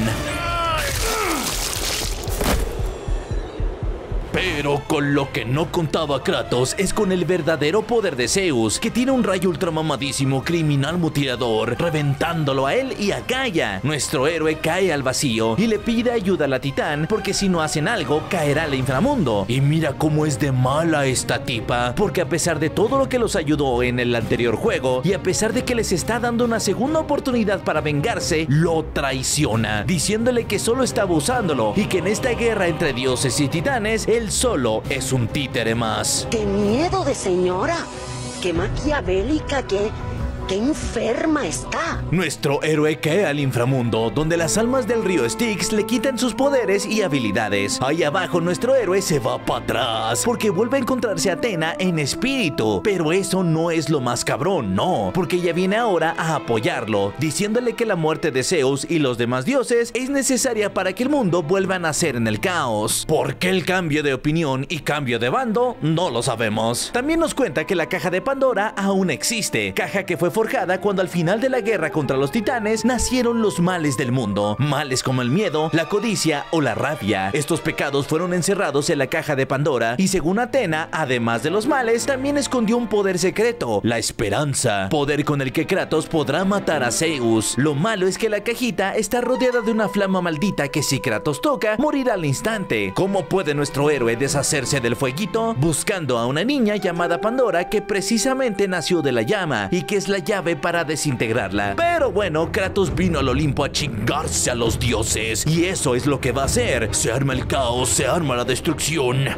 Pero con lo que no contaba Kratos es con el verdadero poder de Zeus, que tiene un rayo ultramamadísimo criminal mutilador, reventándolo a él y a Gaia. Nuestro héroe cae al vacío y le pide ayuda a la Titán, porque si no hacen algo, caerá al inframundo. Y mira cómo es de mala esta tipa, porque a pesar de todo lo que los ayudó en el anterior juego, y a pesar de que les está dando una segunda oportunidad para vengarse, lo traiciona, diciéndole que solo estaba usándolo, y que en esta guerra entre dioses y titanes, él solo es un títere más. ¡Qué miedo de señora! ¡Qué maquiavélica! ¡Qué, qué enferma está! Nuestro héroe cae al inframundo, donde las almas del río Styx le quitan sus poderes y habilidades. Ahí abajo nuestro héroe se va para atrás, porque vuelve a encontrarse a Athena en espíritu. Pero eso no es lo más cabrón, no, porque ella viene ahora a apoyarlo, diciéndole que la muerte de Zeus y los demás dioses es necesaria para que el mundo vuelva a nacer en el caos. ¿Por qué el cambio de opinión y cambio de bando? No lo sabemos. También nos cuenta que la caja de Pandora aún existe, caja que fue forjada cuando al final de la guerra contra los titanes nacieron los males del mundo, males como el miedo, la codicia o la rabia. Estos pecados fueron encerrados en la caja de Pandora y según Athena, además de los males, también escondió un poder secreto, la esperanza, poder con el que Kratos podrá matar a Zeus. Lo malo es que la cajita está rodeada de una flama maldita que si Kratos toca, morirá al instante. ¿Cómo puede nuestro héroe deshacerse del fueguito? Buscando a una niña llamada Pandora que precisamente nació de la llama y que es la llave para desintegrarla. Pero bueno, Kratos vino al Olimpo a chingarse a los dioses y eso es lo que va a hacer. Se arma el caos, se arma la destrucción.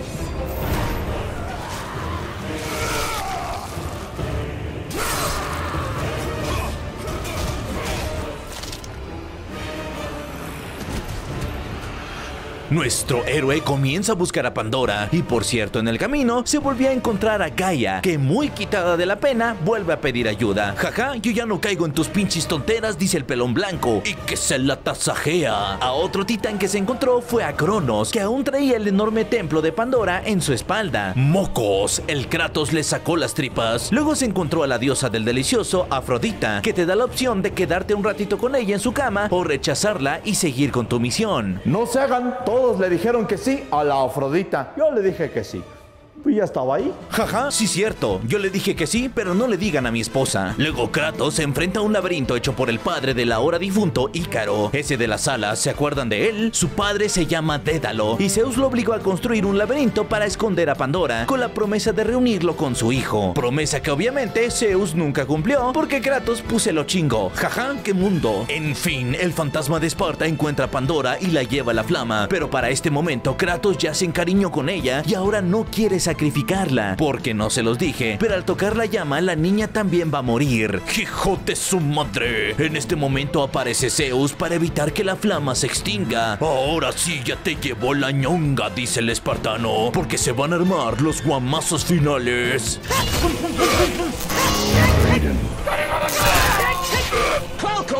Nuestro héroe comienza a buscar a Pandora y por cierto en el camino se volvió a encontrar a Gaia, que muy quitada de la pena vuelve a pedir ayuda. Jaja, yo ya no caigo en tus pinches tonteras, dice el pelón blanco, y que se la tasajea. A otro titán que se encontró fue a Cronos, que aún traía el enorme templo de Pandora en su espalda. ¡Mocos! El Kratos le sacó las tripas. Luego se encontró a la diosa del delicioso, Afrodita, que te da la opción de quedarte un ratito con ella en su cama o rechazarla y seguir con tu misión. No se hagan todo. Todos le dijeron que sí a la Afrodita. Yo le dije que sí. ¿Y ya estaba ahí? Jaja, sí cierto. Yo le dije que sí, pero no le digan a mi esposa. Luego Kratos se enfrenta a un laberinto hecho por el padre del ahora difunto Ícaro. Ese de las alas, ¿se acuerdan de él? Su padre se llama Dédalo y Zeus lo obligó a construir un laberinto para esconder a Pandora con la promesa de reunirlo con su hijo. Promesa que obviamente Zeus nunca cumplió porque Kratos puse lo chingo. Jaja, qué mundo. En fin, el fantasma de Esparta encuentra a Pandora y la lleva a la flama. Pero para este momento Kratos ya se encariñó con ella y ahora no quiere sacrificarla, porque no se los dije, pero al tocar la llama la niña también va a morir. ¡Hijo de su madre! En este momento aparece Zeus para evitar que la flama se extinga. Ahora sí ya te llevó la ñonga, dice el espartano, porque se van a armar los guamazos finales.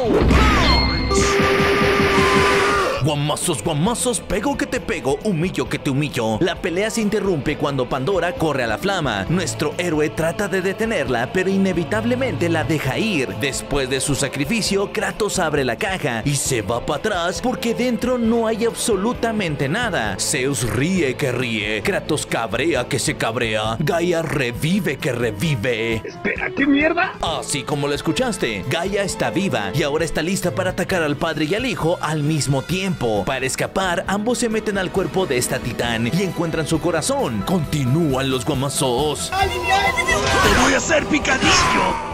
Guamazos, guamazos, pego que te pego, humillo que te humillo. La pelea se interrumpe cuando Pandora corre a la flama. Nuestro héroe trata de detenerla, pero inevitablemente la deja ir. Después de su sacrificio, Kratos abre la caja y se va para atrás porque dentro no hay absolutamente nada. Zeus ríe que ríe, Kratos cabrea que se cabrea, Gaia revive que revive. Espera, ¿qué mierda? Así como lo escuchaste, Gaia está viva y ahora está lista para atacar al padre y al hijo al mismo tiempo. Para escapar, ambos se meten al cuerpo de esta titán y encuentran su corazón. Continúan los guamazos. ¡Te voy a hacer picadillo!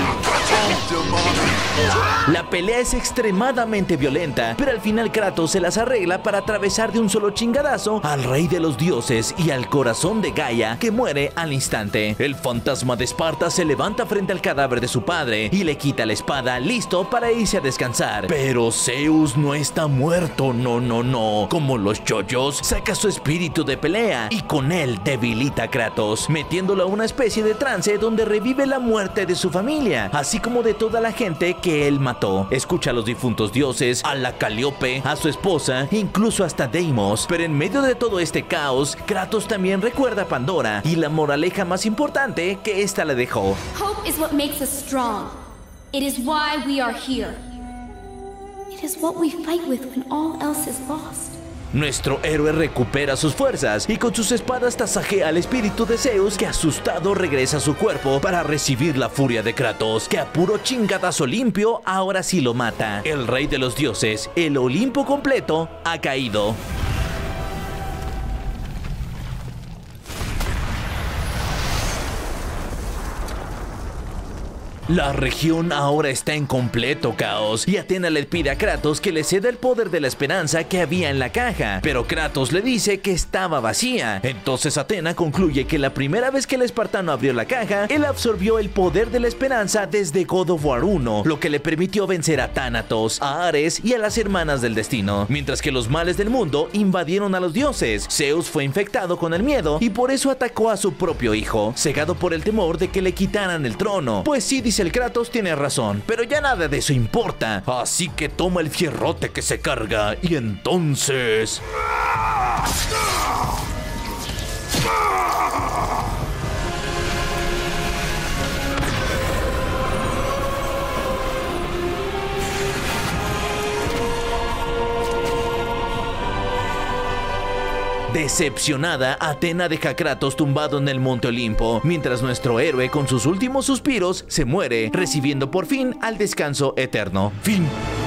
La pelea es extremadamente violenta, pero al final Kratos se las arregla para atravesar de un solo chingadazo al rey de los dioses y al corazón de Gaia, que muere al instante. El fantasma de Esparta se levanta frente al cadáver de su padre y le quita la espada, listo para irse a descansar. Pero Zeus no está muerto, no, no, no. Como los yoyos, saca su espíritu de pelea y con él debilita a Kratos, metiéndolo a una especie de trance donde revive la muerte de su familia, así como de toda la gente que él mató. Escucha a los difuntos dioses, a la Calíope, a su esposa, incluso hasta Deimos. Pero en medio de todo este caos, Kratos también recuerda a Pandora y la moraleja más importante que ésta le dejó. Hope is what makes us strong. It is why we are here. It is what we fight with when all else is lost. Nuestro héroe recupera sus fuerzas y con sus espadas tasajea al espíritu de Zeus, que asustado regresa a su cuerpo para recibir la furia de Kratos, que a puro chingadazo limpio ahora sí lo mata. El rey de los dioses, el Olimpo completo, ha caído. La región ahora está en completo caos y Atena le pide a Kratos que le ceda el poder de la esperanza que había en la caja, pero Kratos le dice que estaba vacía. Entonces Atena concluye que la primera vez que el espartano abrió la caja, él absorbió el poder de la esperanza desde God of War uno, lo que le permitió vencer a Thanatos, a Ares y a las hermanas del destino. Mientras que los males del mundo invadieron a los dioses, Zeus fue infectado con el miedo y por eso atacó a su propio hijo, cegado por el temor de que le quitaran el trono. Pues sí, dice el Kratos, tiene razón, pero ya nada de eso importa. Así que toma el fierrote que se carga y entonces... Decepcionada, Atena deja a Kratos tumbado en el monte Olimpo, mientras nuestro héroe con sus últimos suspiros se muere, recibiendo por fin al descanso eterno. Fin.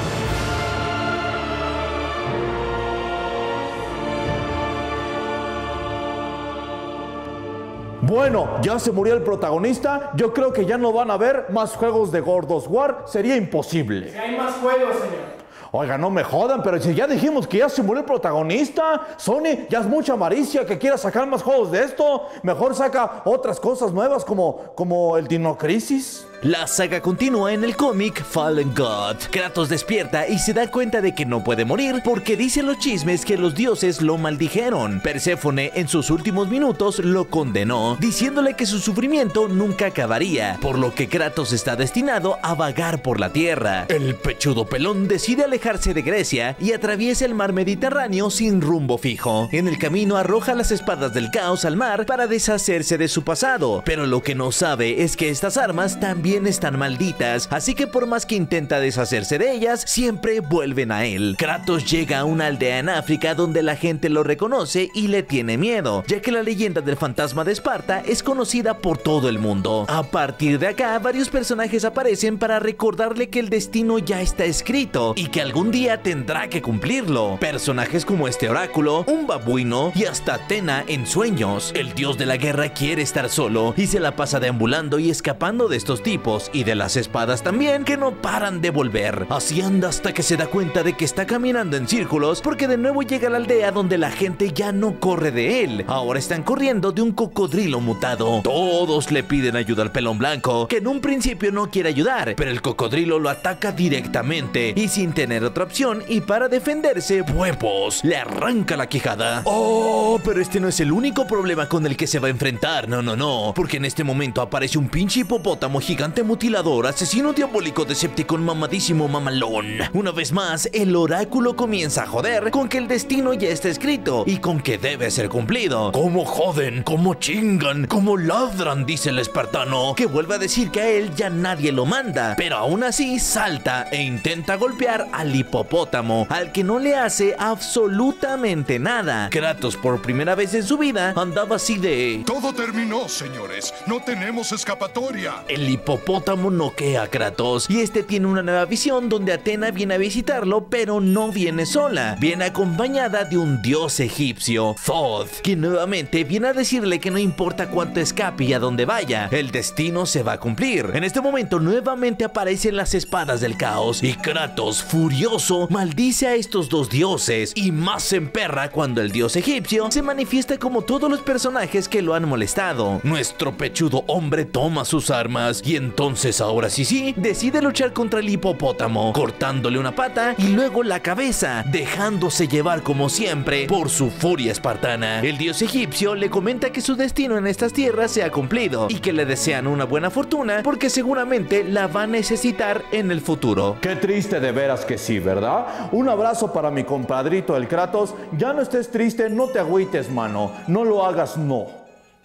Bueno, ya se murió el protagonista. Yo creo que ya no van a haber más juegos de God of War. Sería imposible. Si hay más juegos, señor. Oiga, no me jodan, pero si ya dijimos que ya se murió el protagonista, Sony, ya es mucha avaricia que quiera sacar más juegos de esto. Mejor saca otras cosas nuevas como, como el Dino Crisis. La saga continúa en el cómic Fallen God. Kratos despierta y se da cuenta de que no puede morir porque dicen los chismes que los dioses lo maldijeron. Perséfone en sus últimos minutos lo condenó, diciéndole que su sufrimiento nunca acabaría, por lo que Kratos está destinado a vagar por la tierra. El pechudo pelón decide alejarse de Grecia y atraviesa el mar Mediterráneo sin rumbo fijo. En el camino arroja las espadas del caos al mar para deshacerse de su pasado, pero lo que no sabe es que estas armas también están malditas, así que por más que intenta deshacerse de ellas, siempre vuelven a él. Kratos llega a una aldea en África donde la gente lo reconoce y le tiene miedo, ya que la leyenda del fantasma de Esparta es conocida por todo el mundo. A partir de acá, varios personajes aparecen para recordarle que el destino ya está escrito y que algún día tendrá que cumplirlo. Personajes como este oráculo, un babuino y hasta Atena en sueños. El dios de la guerra quiere estar solo y se la pasa deambulando y escapando de estos tipos y de las espadas también, que no paran de volver. Así anda hasta que se da cuenta de que está caminando en círculos porque de nuevo llega a la aldea donde la gente ya no corre de él. Ahora están corriendo de un cocodrilo mutado. Todos le piden ayuda al pelón blanco, que en un principio no quiere ayudar, pero el cocodrilo lo ataca directamente y sin tener otra opción y para defenderse, huevos, le arranca la quijada. Oh, pero este no es el único problema con el que se va a enfrentar. No, no, no, porque en este momento aparece un pinche hipopótamo gigante gigante mutilador, asesino diabólico, Decepticon mamadísimo mamalón. Una vez más, el oráculo comienza a joder con que el destino ya está escrito y con que debe ser cumplido. ¿Cómo joden? ¿Cómo chingan? ¿Cómo ladran? Dice el espartano, que vuelve a decir que a él ya nadie lo manda, pero aún así salta e intenta golpear al hipopótamo, al que no le hace absolutamente nada. Kratos, por primera vez en su vida, andaba así de... Todo terminó, señores. No tenemos escapatoria. El hipopótamo noquea a Kratos y este tiene una nueva visión donde Atena viene a visitarlo, pero no viene sola. Viene acompañada de un dios egipcio, Thoth, que nuevamente viene a decirle que no importa cuánto escape y a dónde vaya, el destino se va a cumplir. En este momento nuevamente aparecen las espadas del caos y Kratos, furioso, maldice a estos dos dioses y más se emperra cuando el dios egipcio se manifiesta como todos los personajes que lo han molestado. Nuestro pechudo hombre toma sus armas y entonces ahora sí sí decide luchar contra el hipopótamo, cortándole una pata y luego la cabeza, dejándose llevar como siempre por su furia espartana. El dios egipcio le comenta que su destino en estas tierras se ha cumplido y que le desean una buena fortuna porque seguramente la va a necesitar en el futuro. Qué triste de veras que sí, ¿verdad? Un abrazo para mi compadrito el Kratos. Ya no estés triste, no te agüites, mano. No lo hagas, no.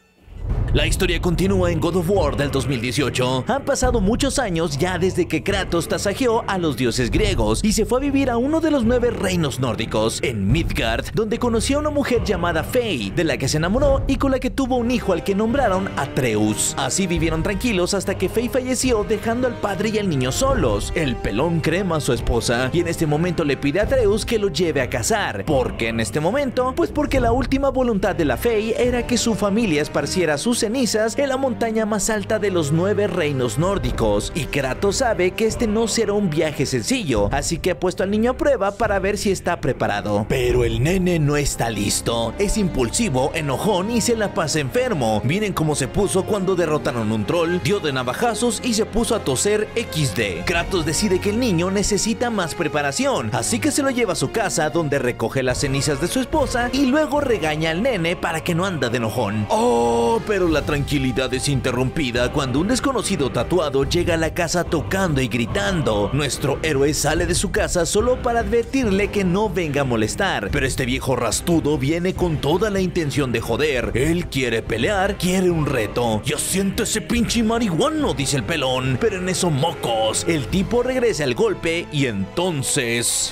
La historia continúa en God of War del dos mil dieciocho. Han pasado muchos años ya desde que Kratos tasajeó a los dioses griegos y se fue a vivir a uno de los nueve reinos nórdicos, en Midgard, donde conoció a una mujer llamada Frey, de la que se enamoró y con la que tuvo un hijo al que nombraron Atreus. Así vivieron tranquilos hasta que Frey falleció, dejando al padre y al niño solos. El pelón crema a su esposa y en este momento le pide a Atreus que lo lleve a cazar. ¿Por qué en este momento? Pues porque la última voluntad de la Frey era que su familia esparciera sus cenizas en la montaña más alta de los nueve reinos nórdicos, y Kratos sabe que este no será un viaje sencillo, así que ha puesto al niño a prueba para ver si está preparado. Pero el nene no está listo, es impulsivo, enojón y se la pasa enfermo. Miren cómo se puso cuando derrotaron un troll, dio de navajazos y se puso a toser equis de. Kratos decide que el niño necesita más preparación, así que se lo lleva a su casa donde recoge las cenizas de su esposa y luego regaña al nene para que no anda de enojón. Oh, pero la tranquilidad es interrumpida cuando un desconocido tatuado llega a la casa tocando y gritando. Nuestro héroe sale de su casa solo para advertirle que no venga a molestar, pero este viejo rastudo viene con toda la intención de joder. Él quiere pelear, quiere un reto. Ya siento ese pinche marihuano, dice el pelón, pero en eso mocos. El tipo regresa al golpe y entonces...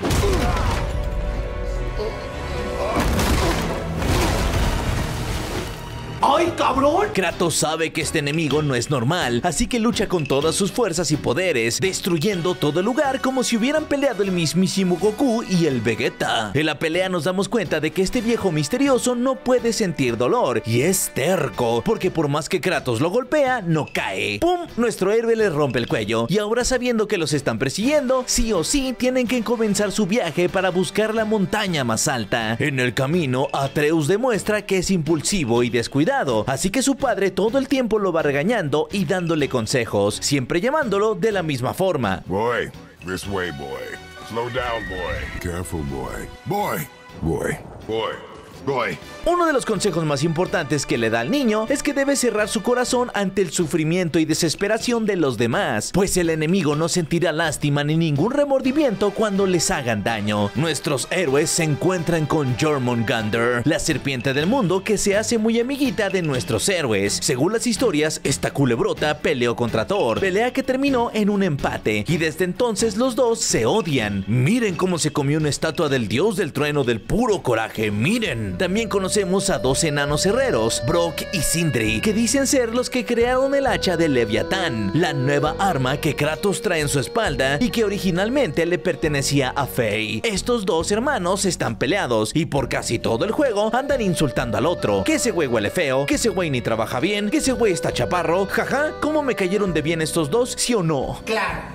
¡Ay, cabrón! Kratos sabe que este enemigo no es normal, así que lucha con todas sus fuerzas y poderes, destruyendo todo el lugar como si hubieran peleado el mismísimo Goku y el Vegeta. En la pelea nos damos cuenta de que este viejo misterioso no puede sentir dolor y es terco, porque por más que Kratos lo golpea, no cae. ¡Pum! Nuestro héroe le rompe el cuello y ahora, sabiendo que los están persiguiendo, sí o sí tienen que comenzar su viaje para buscar la montaña más alta. En el camino, Atreus demuestra que es impulsivo y descuidado, así que su padre todo el tiempo lo va regañando y dándole consejos, siempre llamándolo de la misma forma. Boy, this way, boy. Slow down, boy. Careful, boy. Boy, boy, boy, boy. Uno de los consejos más importantes que le da al niño es que debe cerrar su corazón ante el sufrimiento y desesperación de los demás, pues el enemigo no sentirá lástima ni ningún remordimiento cuando les hagan daño. Nuestros héroes se encuentran con Jormungandr, la serpiente del mundo que se hace muy amiguita de nuestros héroes. Según las historias, esta culebrota peleó contra Thor, pelea que terminó en un empate, y desde entonces los dos se odian. Miren cómo se comió una estatua del dios del trueno del puro coraje, miren. También conocemos a dos enanos herreros, Brock y Sindri, que dicen ser los que crearon el hacha de Leviatán, la nueva arma que Kratos trae en su espalda y que originalmente le pertenecía a Frey. Estos dos hermanos están peleados y por casi todo el juego andan insultando al otro, que ese güey huele feo, que ese güey ni trabaja bien, que ese güey está chaparro, jaja, ¿cómo me cayeron de bien estos dos, sí o no? Claro.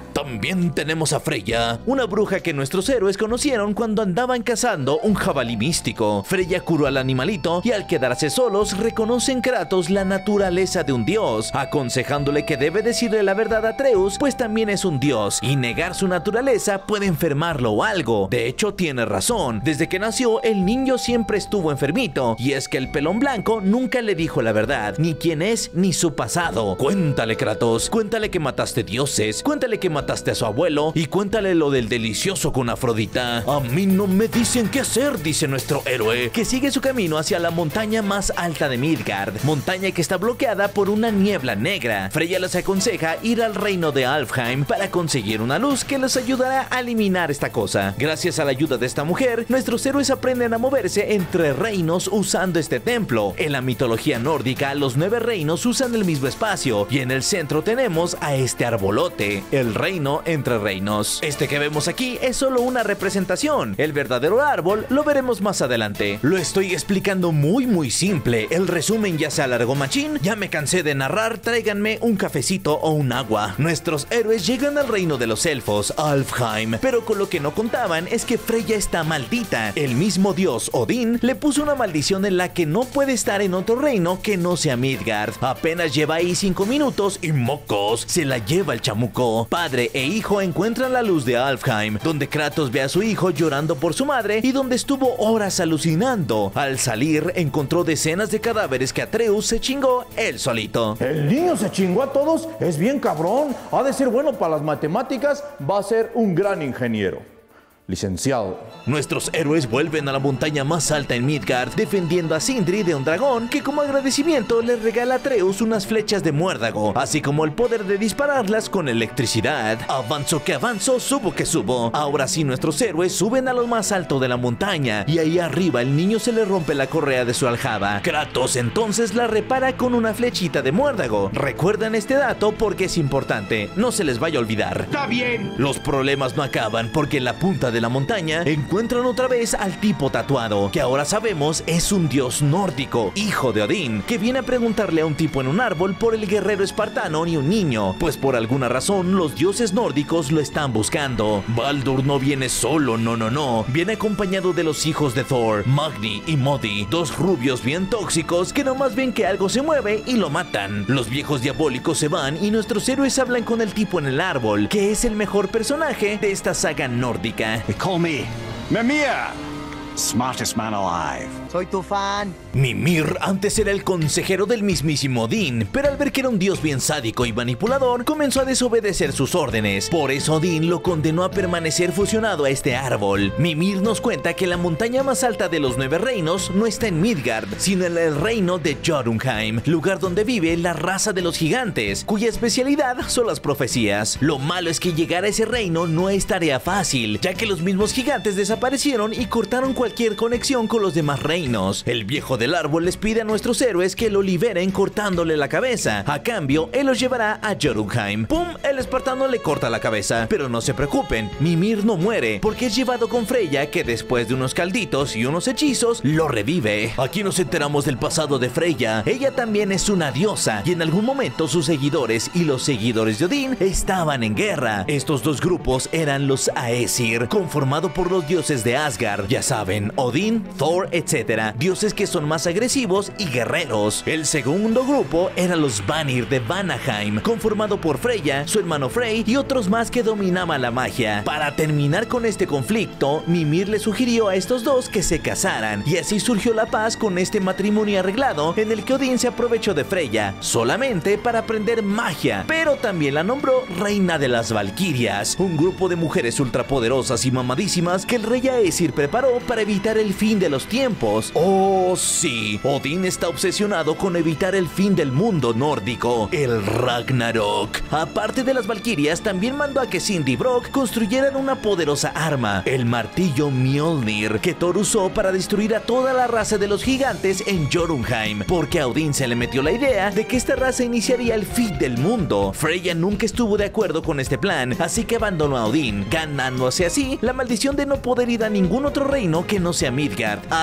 También tenemos a Freya, una bruja que nuestros héroes conocieron cuando andaban cazando un jabalí místico. Freya curó al animalito y al quedarse solos reconoce en Kratos la naturaleza de un dios, aconsejándole que debe decirle la verdad a Atreus, pues también es un dios y negar su naturaleza puede enfermarlo o algo. De hecho tiene razón, desde que nació el niño siempre estuvo enfermito, y es que el pelón blanco nunca le dijo la verdad, ni quién es ni su pasado. Cuéntale, Kratos, cuéntale que mataste dioses, cuéntale que mataste a su abuelo y cuéntale lo del delicioso con Afrodita. A mí no me dicen qué hacer, dice nuestro héroe, que sigue su camino hacia la montaña más alta de Midgard, montaña que está bloqueada por una niebla negra. Freya les aconseja ir al reino de Alfheim para conseguir una luz que les ayudará a eliminar esta cosa. Gracias a la ayuda de esta mujer, nuestros héroes aprenden a moverse entre reinos usando este templo. En la mitología nórdica, los nueve reinos usan el mismo espacio y en el centro tenemos a este arbolote, el reino entre reinos. Este que vemos aquí es solo una representación, el verdadero árbol lo veremos más adelante. Lo estoy explicando muy muy simple, el resumen ya se alargó machín, ya me cansé de narrar, tráiganme un cafecito o un agua. Nuestros héroes llegan al reino de los elfos, Alfheim, pero con lo que no contaban es que Freya está maldita. El mismo dios Odín le puso una maldición en la que no puede estar en otro reino que no sea Midgard. Apenas lleva ahí cinco minutos y mocos, se la lleva el chamuco. Padre e hijo encuentran la luz de Alfheim, donde Kratos ve a su hijo llorando por su madre y donde estuvo horas alucinando. Al salir encontró decenas de cadáveres que Atreus se chingó él solito. El niño se chingó a todos, es bien cabrón, ha de ser bueno para las matemáticas, va a ser un gran ingeniero. Licenciado. Nuestros héroes vuelven a la montaña más alta en Midgard, defendiendo a Sindri de un dragón que como agradecimiento le regala a Atreus unas flechas de muérdago, así como el poder de dispararlas con electricidad. Avanzo que avanzo, subo que subo. Ahora sí nuestros héroes suben a lo más alto de la montaña y ahí arriba el niño se le rompe la correa de su aljaba. Kratos entonces la repara con una flechita de muérdago. Recuerden este dato porque es importante, no se les vaya a olvidar. ¡Está bien! Los problemas no acaban porque en la punta de la montaña encuentran otra vez al tipo tatuado, que ahora sabemos es un dios nórdico, hijo de Odín, que viene a preguntarle a un tipo en un árbol por el guerrero espartano y un niño, pues por alguna razón los dioses nórdicos lo están buscando. Baldur no viene solo, no, no, no, viene acompañado de los hijos de Thor, Magni y Modi, dos rubios bien tóxicos que nomás ven que algo se mueve y lo matan. Los viejos diabólicos se van y nuestros héroes hablan con el tipo en el árbol, que es el mejor personaje de esta saga nórdica. Call me Mimir, smartest man alive. Soy tu fan. Mimir antes era el consejero del mismísimo Odín, pero al ver que era un dios bien sádico y manipulador, comenzó a desobedecer sus órdenes. Por eso Odín lo condenó a permanecer fusionado a este árbol. Mimir nos cuenta que la montaña más alta de los nueve reinos no está en Midgard, sino en el reino de Jotunheim, lugar donde vive la raza de los gigantes, cuya especialidad son las profecías. Lo malo es que llegar a ese reino no es tarea fácil, ya que los mismos gigantes desaparecieron y cortaron cualquier conexión con los demás reinos. El viejo del árbol les pide a nuestros héroes que lo liberen cortándole la cabeza. A cambio, él los llevará a Jotunheim. ¡Pum! El espartano le corta la cabeza. Pero no se preocupen, Mimir no muere, porque es llevado con Freya, que después de unos calditos y unos hechizos, lo revive. Aquí nos enteramos del pasado de Freya. Ella también es una diosa, y en algún momento sus seguidores y los seguidores de Odín estaban en guerra. Estos dos grupos eran los Aesir, conformado por los dioses de Asgard. Ya saben, Odín, Thor, etcétera. Dioses que son más agresivos y guerreros. El segundo grupo eran los Vanir de Vanaheim, conformado por Freya, su hermano Frey y otros más que dominaban la magia. Para terminar con este conflicto, Mimir le sugirió a estos dos que se casaran, y así surgió la paz con este matrimonio arreglado en el que Odín se aprovechó de Freya solamente para aprender magia, pero también la nombró reina de las Valquirias, un grupo de mujeres ultrapoderosas y mamadísimas que el rey Aesir preparó para evitar el fin de los tiempos. Oh sí, Odín está obsesionado con evitar el fin del mundo nórdico, el Ragnarok. Aparte de las Valquirias, también mandó a que Sindri y Brok construyeran una poderosa arma, el martillo Mjolnir, que Thor usó para destruir a toda la raza de los gigantes en Jotunheim, porque a Odín se le metió la idea de que esta raza iniciaría el fin del mundo. Freya nunca estuvo de acuerdo con este plan, así que abandonó a Odín, ganándose así la maldición de no poder ir a ningún otro reino que no sea Midgard. Así es la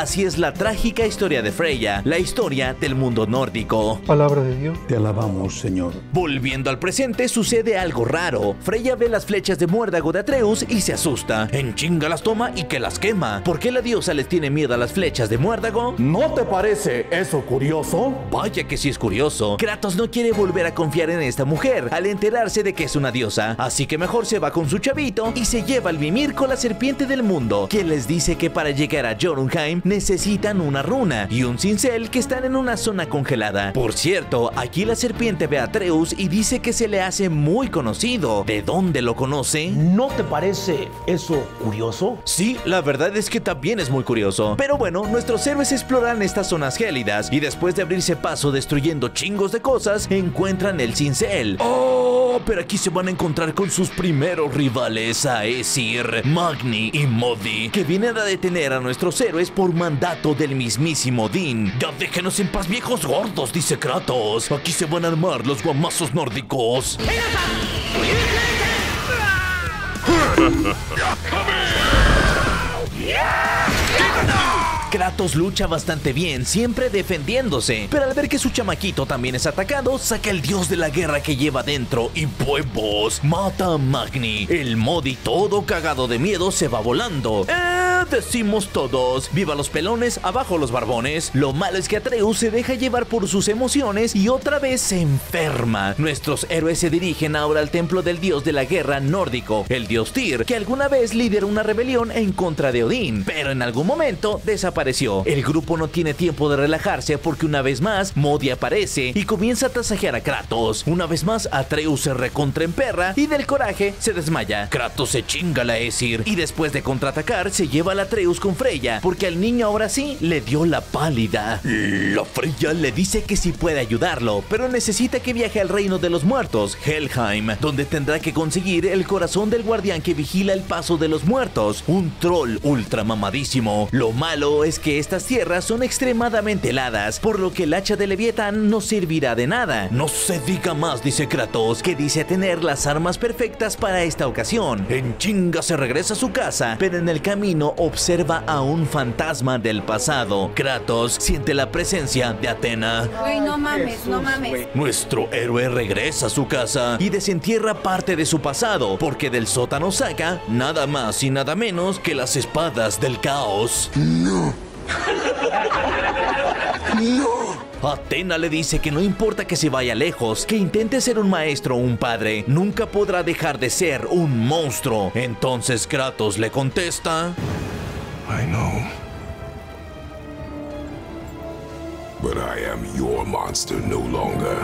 la trágica historia de Freya, la historia del mundo nórdico. Palabra de Dios. Te alabamos, Señor. Volviendo al presente, sucede algo raro. Freya ve las flechas de muérdago de Atreus y se asusta. En chinga las toma y que las quema. ¿Por qué la diosa les tiene miedo a las flechas de muérdago? ¿No te parece eso curioso? Vaya que sí es curioso. Kratos no quiere volver a confiar en esta mujer al enterarse de que es una diosa, así que mejor se va con su chavito y se lleva al Mimir con la serpiente del mundo, quien les dice que para llegar a Jotunheim necesitan una runa y un cincel que están en una zona congelada. Por cierto, aquí la serpiente ve a Atreus y dice que se le hace muy conocido. ¿De dónde lo conoce? ¿No te parece eso curioso? Sí, la verdad es que también es muy curioso. Pero bueno, nuestros héroes exploran estas zonas gélidas y después de abrirse paso destruyendo chingos de cosas, encuentran el cincel. ¡Oh! Pero aquí se van a encontrar con sus primeros rivales, Aesir, Magni y Modi, que vienen a detener a nuestros héroes por mandato del mismísimo Odín. ¡Ya déjenos en paz, viejos gordos!, dice Kratos. Aquí se van a armar los guamazos nórdicos. Kratos lucha bastante bien, siempre defendiéndose, pero al ver que su chamaquito también es atacado, saca el dios de la guerra que lleva dentro y huevos, mata a Magni. El Modi, todo cagado de miedo, se va volando. ¡Eh! Decimos todos, viva los pelones, abajo los barbones. Lo malo es que Atreus se deja llevar por sus emociones y otra vez se enferma. Nuestros héroes se dirigen ahora al templo del dios de la guerra nórdico, el dios Tyr, que alguna vez lideró una rebelión en contra de Odín, pero en algún momento desapareció. El grupo no tiene tiempo de relajarse porque una vez más Modi aparece y comienza a tasajear a Kratos. Una vez más Atreus se recontraemperra y del coraje se desmaya. Kratos se chinga a la Aesir y después de contraatacar se lleva al Atreus con Freya, porque al niño ahora sí le dio la pálida. La Freya le dice que sí puede ayudarlo, pero necesita que viaje al reino de los muertos, Helheim, donde tendrá que conseguir el corazón del guardián que vigila el paso de los muertos, un troll ultra mamadísimo. Lo malo es que estas tierras son extremadamente heladas, por lo que el hacha de Leviatán no servirá de nada. No se diga más, dice Kratos, que dice tener las armas perfectas para esta ocasión. En chinga se regresa a su casa, pero en el camino observa a un fantasma del pasado. Kratos siente la presencia de Atena. Güey, no mames, no mames. Nuestro héroe regresa a su casa y desentierra parte de su pasado, porque del sótano saca nada más y nada menos que las espadas del caos. No. No. Atena le dice que no importa que se vaya lejos, que intente ser un maestro o un padre, nunca podrá dejar de ser un monstruo. Entonces Kratos le contesta: I know. But I am your monster no longer.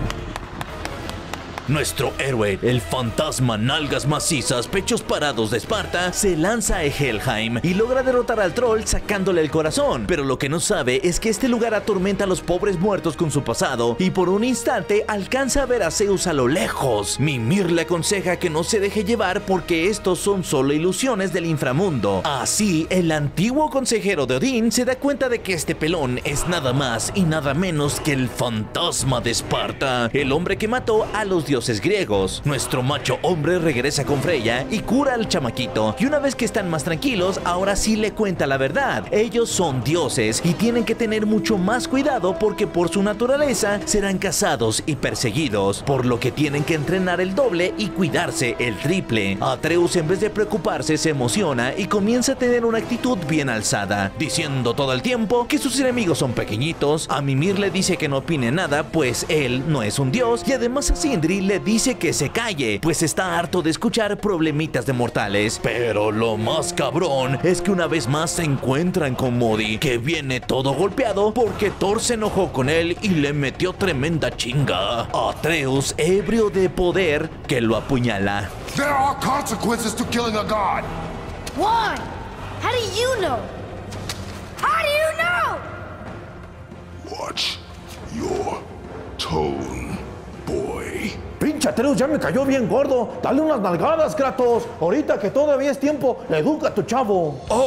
Nuestro héroe, el fantasma nalgas macizas, pechos parados de Esparta, se lanza a Helheim y logra derrotar al troll sacándole el corazón. Pero lo que no sabe es que este lugar atormenta a los pobres muertos con su pasado y por un instante alcanza a ver a Zeus a lo lejos. Mimir le aconseja que no se deje llevar porque estos son solo ilusiones del inframundo. Así, el antiguo consejero de Odín se da cuenta de que este pelón es nada más y nada menos que el fantasma de Esparta, el hombre que mató a los dioses griegos. Nuestro macho hombre regresa con Freya y cura al chamaquito, y una vez que están más tranquilos, ahora sí le cuenta la verdad. Ellos son dioses y tienen que tener mucho más cuidado porque por su naturaleza serán cazados y perseguidos, por lo que tienen que entrenar el doble y cuidarse el triple. Atreus, en vez de preocuparse, se emociona y comienza a tener una actitud bien alzada, diciendo todo el tiempo que sus enemigos son pequeñitos. A Mimir le dice que no opine nada, pues él no es un dios, y además a Sindri le dice que se calle, pues está harto de escuchar problemitas de mortales. Pero lo más cabrón es que una vez más se encuentran con Modi, que viene todo golpeado porque Thor se enojó con él y le metió tremenda chinga. Atreus, ebrio de poder, que lo apuñala. There are consequences to killing a god. Why? How do you know? How do you know? Watch your tone, boy. Pinche Atreus ya me cayó bien gordo. Dale unas nalgadas, Kratos. Ahorita que todavía es tiempo, le educa a tu chavo. ¡Oh!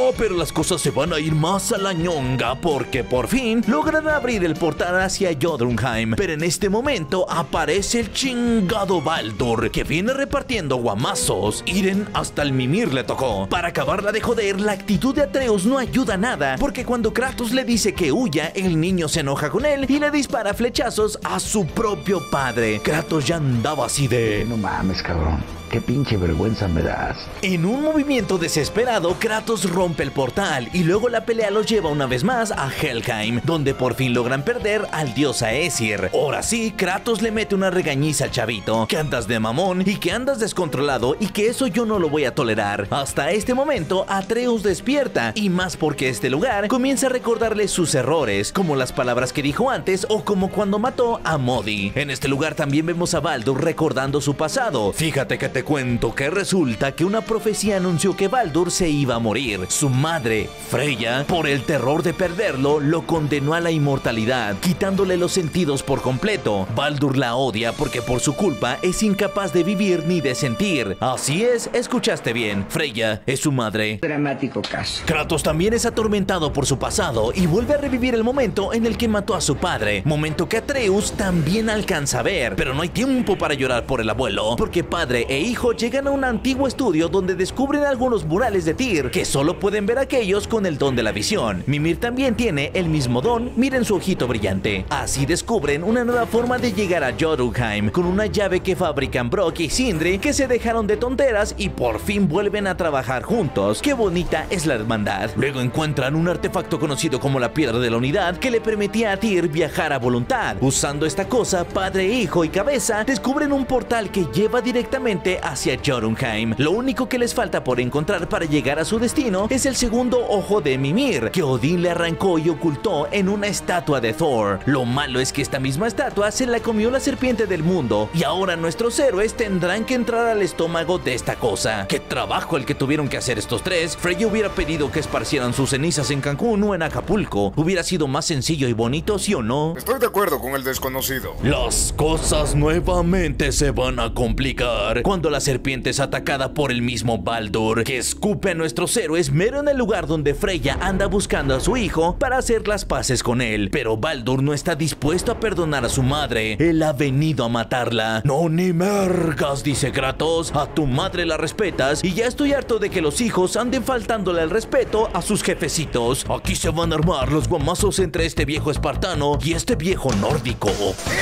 Oh, pero las cosas se van a ir más a la ñonga porque por fin logran abrir el portal hacia Jotunheim. Pero en este momento aparece el chingado Baldur, que viene repartiendo guamazos. Iren, hasta el Mimir le tocó. Para acabarla de joder, la actitud de Atreus no ayuda nada, porque cuando Kratos le dice que huya, el niño se enoja con él y le dispara flechazos a su propio padre. Kratos ya andaba así de... No mames, cabrón. Qué pinche vergüenza me das. En un movimiento desesperado, Kratos rompe el portal y luego la pelea los lleva una vez más a Helheim, donde por fin logran perder al dios Aesir. Ahora sí, Kratos le mete una regañiza al chavito, que andas de mamón y que andas descontrolado y que eso yo no lo voy a tolerar. Hasta este momento, Atreus despierta, y más porque este lugar comienza a recordarle sus errores, como las palabras que dijo antes o como cuando mató a Modi. En este lugar también vemos a Baldur recordando su pasado. Fíjate que te Te cuento que resulta que una profecía anunció que Baldur se iba a morir. Su madre, Freya, por el terror de perderlo, lo condenó a la inmortalidad, quitándole los sentidos por completo. Baldur la odia porque por su culpa es incapaz de vivir ni de sentir. Así es, escuchaste bien, Freya es su madre. Dramático caso. Kratos también es atormentado por su pasado y vuelve a revivir el momento en el que mató a su padre, momento que Atreus también alcanza a ver. Pero no hay tiempo para llorar por el abuelo, porque padre e hijo llegan a un antiguo estudio donde descubren algunos murales de Tyr que solo pueden ver aquellos con el don de la visión. Mimir también tiene el mismo don, miren su ojito brillante. Así descubren una nueva forma de llegar a Jotunheim, con una llave que fabrican Brock y Sindri, que se dejaron de tonteras y por fin vuelven a trabajar juntos. Qué bonita es la hermandad. Luego encuentran un artefacto conocido como la Piedra de la Unidad, que le permitía a Tyr viajar a voluntad. Usando esta cosa, padre, hijo y cabeza descubren un portal que lleva directamente hacia Jotunheim. Lo único que les falta por encontrar para llegar a su destino es el segundo ojo de Mimir, que Odín le arrancó y ocultó en una estatua de Thor. Lo malo es que esta misma estatua se la comió la serpiente del mundo, y ahora nuestros héroes tendrán que entrar al estómago de esta cosa. ¡Qué trabajo el que tuvieron que hacer estos tres! Freya hubiera pedido que esparcieran sus cenizas en Cancún o en Acapulco. Hubiera sido más sencillo y bonito, ¿sí o no? Estoy de acuerdo con el desconocido. Las cosas nuevamente se van a complicar cuando la serpiente es atacada por el mismo Baldur, que escupe a nuestros héroes mero en el lugar donde Freya anda buscando a su hijo para hacer las paces con él. Pero Baldur no está dispuesto a perdonar a su madre. Él ha venido a matarla. No, ni mergas, dice Kratos. A tu madre la respetas y ya estoy harto de que los hijos anden faltándole el respeto a sus jefecitos. Aquí se van a armar los guamazos entre este viejo espartano y este viejo nórdico.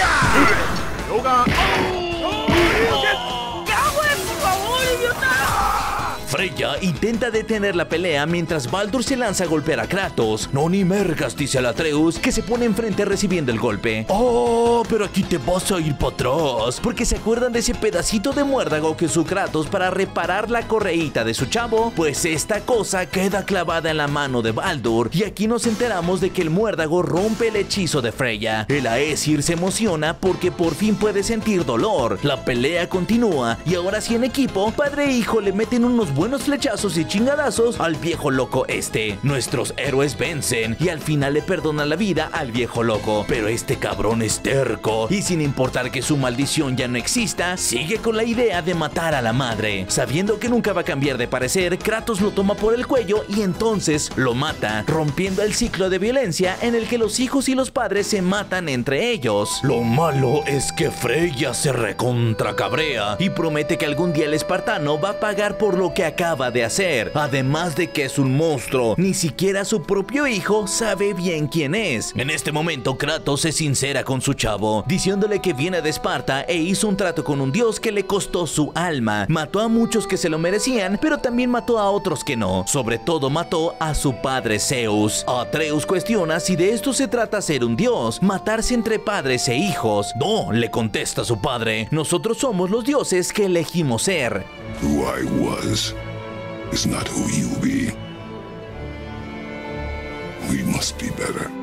Freya intenta detener la pelea mientras Baldur se lanza a golpear a Kratos. No, ni mergas, dice el Atreus, que se pone enfrente recibiendo el golpe. Oh, pero aquí te vas a ir para atrás, porque se acuerdan de ese pedacito de muérdago que usó Kratos para reparar la correíta de su chavo. Pues esta cosa queda clavada en la mano de Baldur, y aquí nos enteramos de que el muérdago rompe el hechizo de Freya. El Aesir se emociona porque por fin puede sentir dolor. La pelea continúa y ahora sí en equipo, padre e hijo le meten unos buenos flechazos y chingadazos al viejo loco este. Nuestros héroes vencen y al final le perdonan la vida al viejo loco, pero este cabrón es terco y sin importar que su maldición ya no exista, sigue con la idea de matar a la madre. Sabiendo que nunca va a cambiar de parecer, Kratos lo toma por el cuello y entonces lo mata, rompiendo el ciclo de violencia en el que los hijos y los padres se matan entre ellos. Lo malo es que Freya se recontracabrea y promete que algún día el espartano va a pagar por lo que acaba de hacer. Además de que es un monstruo, ni siquiera su propio hijo sabe bien quién es. En este momento Kratos se sincera con su chavo, diciéndole que viene de Esparta e hizo un trato con un dios que le costó su alma. Mató a muchos que se lo merecían, pero también mató a otros que no. Sobre todo mató a su padre Zeus. Atreus cuestiona si de esto se trata ser un dios, matarse entre padres e hijos. No, le contesta su padre, nosotros somos los dioses que elegimos ser. Who I was is not who you be. We must be better.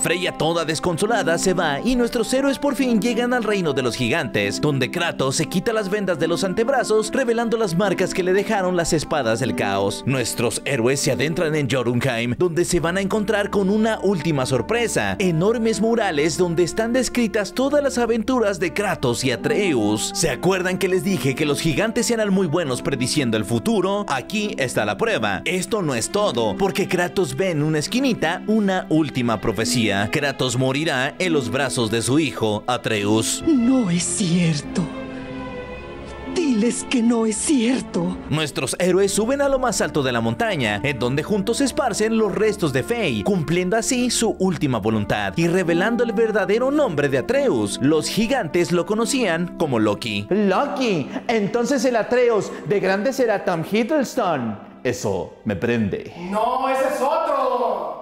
Freya, toda desconsolada, se va y nuestros héroes por fin llegan al reino de los gigantes, donde Kratos se quita las vendas de los antebrazos, revelando las marcas que le dejaron las espadas del caos. Nuestros héroes se adentran en Jotunheim, donde se van a encontrar con una última sorpresa: enormes murales donde están descritas todas las aventuras de Kratos y Atreus. ¿Se acuerdan que les dije que los gigantes eran muy buenos prediciendo el futuro? Aquí está la prueba. Esto no es todo, porque Kratos ve en una esquinita una última profecía. Kratos morirá en los brazos de su hijo, Atreus. No es cierto. Diles que no es cierto. Nuestros héroes suben a lo más alto de la montaña, en donde juntos se esparcen los restos de Fey, cumpliendo así su última voluntad y revelando el verdadero nombre de Atreus. Los gigantes lo conocían como Loki. Loki, entonces el Atreus de grande será Tom Hiddleston. Eso me prende. No, ese es otro.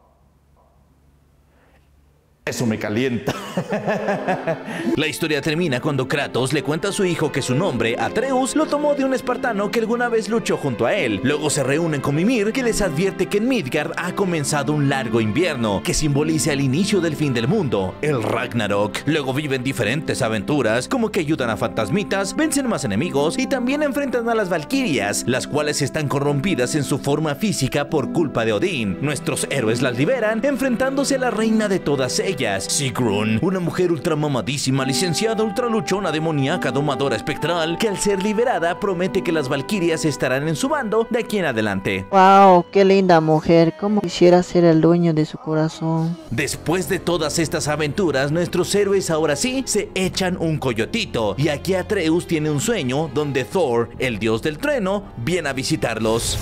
Eso me calienta. La historia termina cuando Kratos le cuenta a su hijo que su nombre, Atreus, lo tomó de un espartano que alguna vez luchó junto a él. Luego se reúnen con Mimir, que les advierte que en Midgard ha comenzado un largo invierno, que simboliza el inicio del fin del mundo, el Ragnarok. Luego viven diferentes aventuras, como que ayudan a fantasmitas, vencen más enemigos y también enfrentan a las valquirias, las cuales están corrompidas en su forma física por culpa de Odín. Nuestros héroes las liberan, enfrentándose a la reina de todas ellas, Sigrun, una mujer ultramamadísima, licenciada, ultraluchona, demoníaca, domadora espectral, que al ser liberada promete que las valquirias estarán en su bando de aquí en adelante. Wow, qué linda mujer, como quisiera ser el dueño de su corazón. Después de todas estas aventuras, nuestros héroes ahora sí se echan un coyotito, y aquí Atreus tiene un sueño donde Thor, el dios del trueno, viene a visitarlos.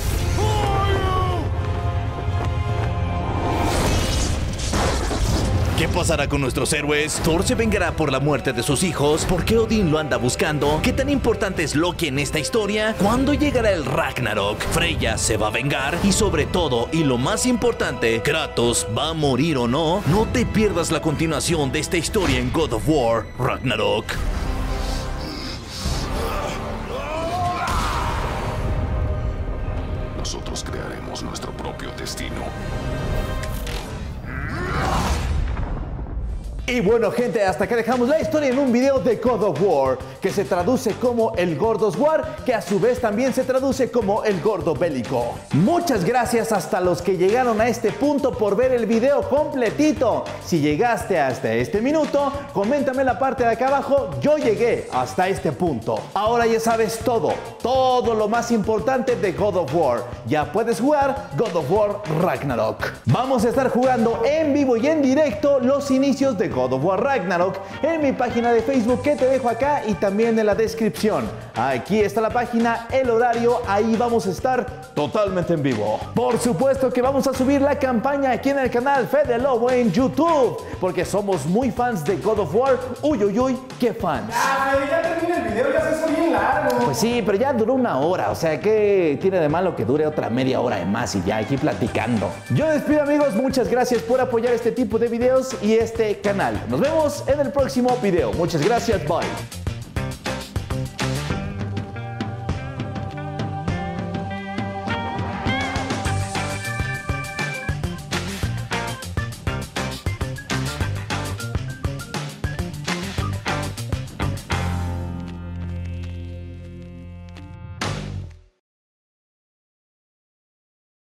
¿Qué pasará con nuestros héroes? ¿Thor se vengará por la muerte de sus hijos? ¿Por qué Odín lo anda buscando? ¿Qué tan importante es Loki en esta historia? ¿Cuándo llegará el Ragnarok? ¿Freya se va a vengar? Y sobre todo, y lo más importante, ¿Kratos va a morir o no? No te pierdas la continuación de esta historia en God of War Ragnarok. Nosotros crearemos nuestro propio destino. Y bueno, gente, hasta acá dejamos la historia en un video de God of War, que se traduce como el Gordos War, que a su vez también se traduce como el Gordo Bélico. Muchas gracias hasta los que llegaron a este punto por ver el video completito. Si llegaste hasta este minuto, coméntame en la parte de acá abajo: yo llegué hasta este punto. Ahora ya sabes todo, todo lo más importante de God of War. Ya puedes jugar God of War Ragnarok. Vamos a estar jugando en vivo y en directo los inicios de God of War Ragnarok en mi página de Facebook, que te dejo acá y también en la descripción. Aquí está la página, el horario, ahí vamos a estar totalmente en vivo. Por supuesto que vamos a subir la campaña aquí en el canal Fede Lobo en YouTube, porque somos muy fans de God of War. Uy, uy, uy, qué fans. Ya, Fede, ya termina el video, ya se hizo bien largo. Pues sí, pero ya duró una hora, o sea, ¿qué tiene de malo que dure otra media hora de más y ya aquí platicando? Yo me despido, amigos, muchas gracias por apoyar este tipo de videos y este canal. Nos vemos en el próximo video. Muchas gracias, bye.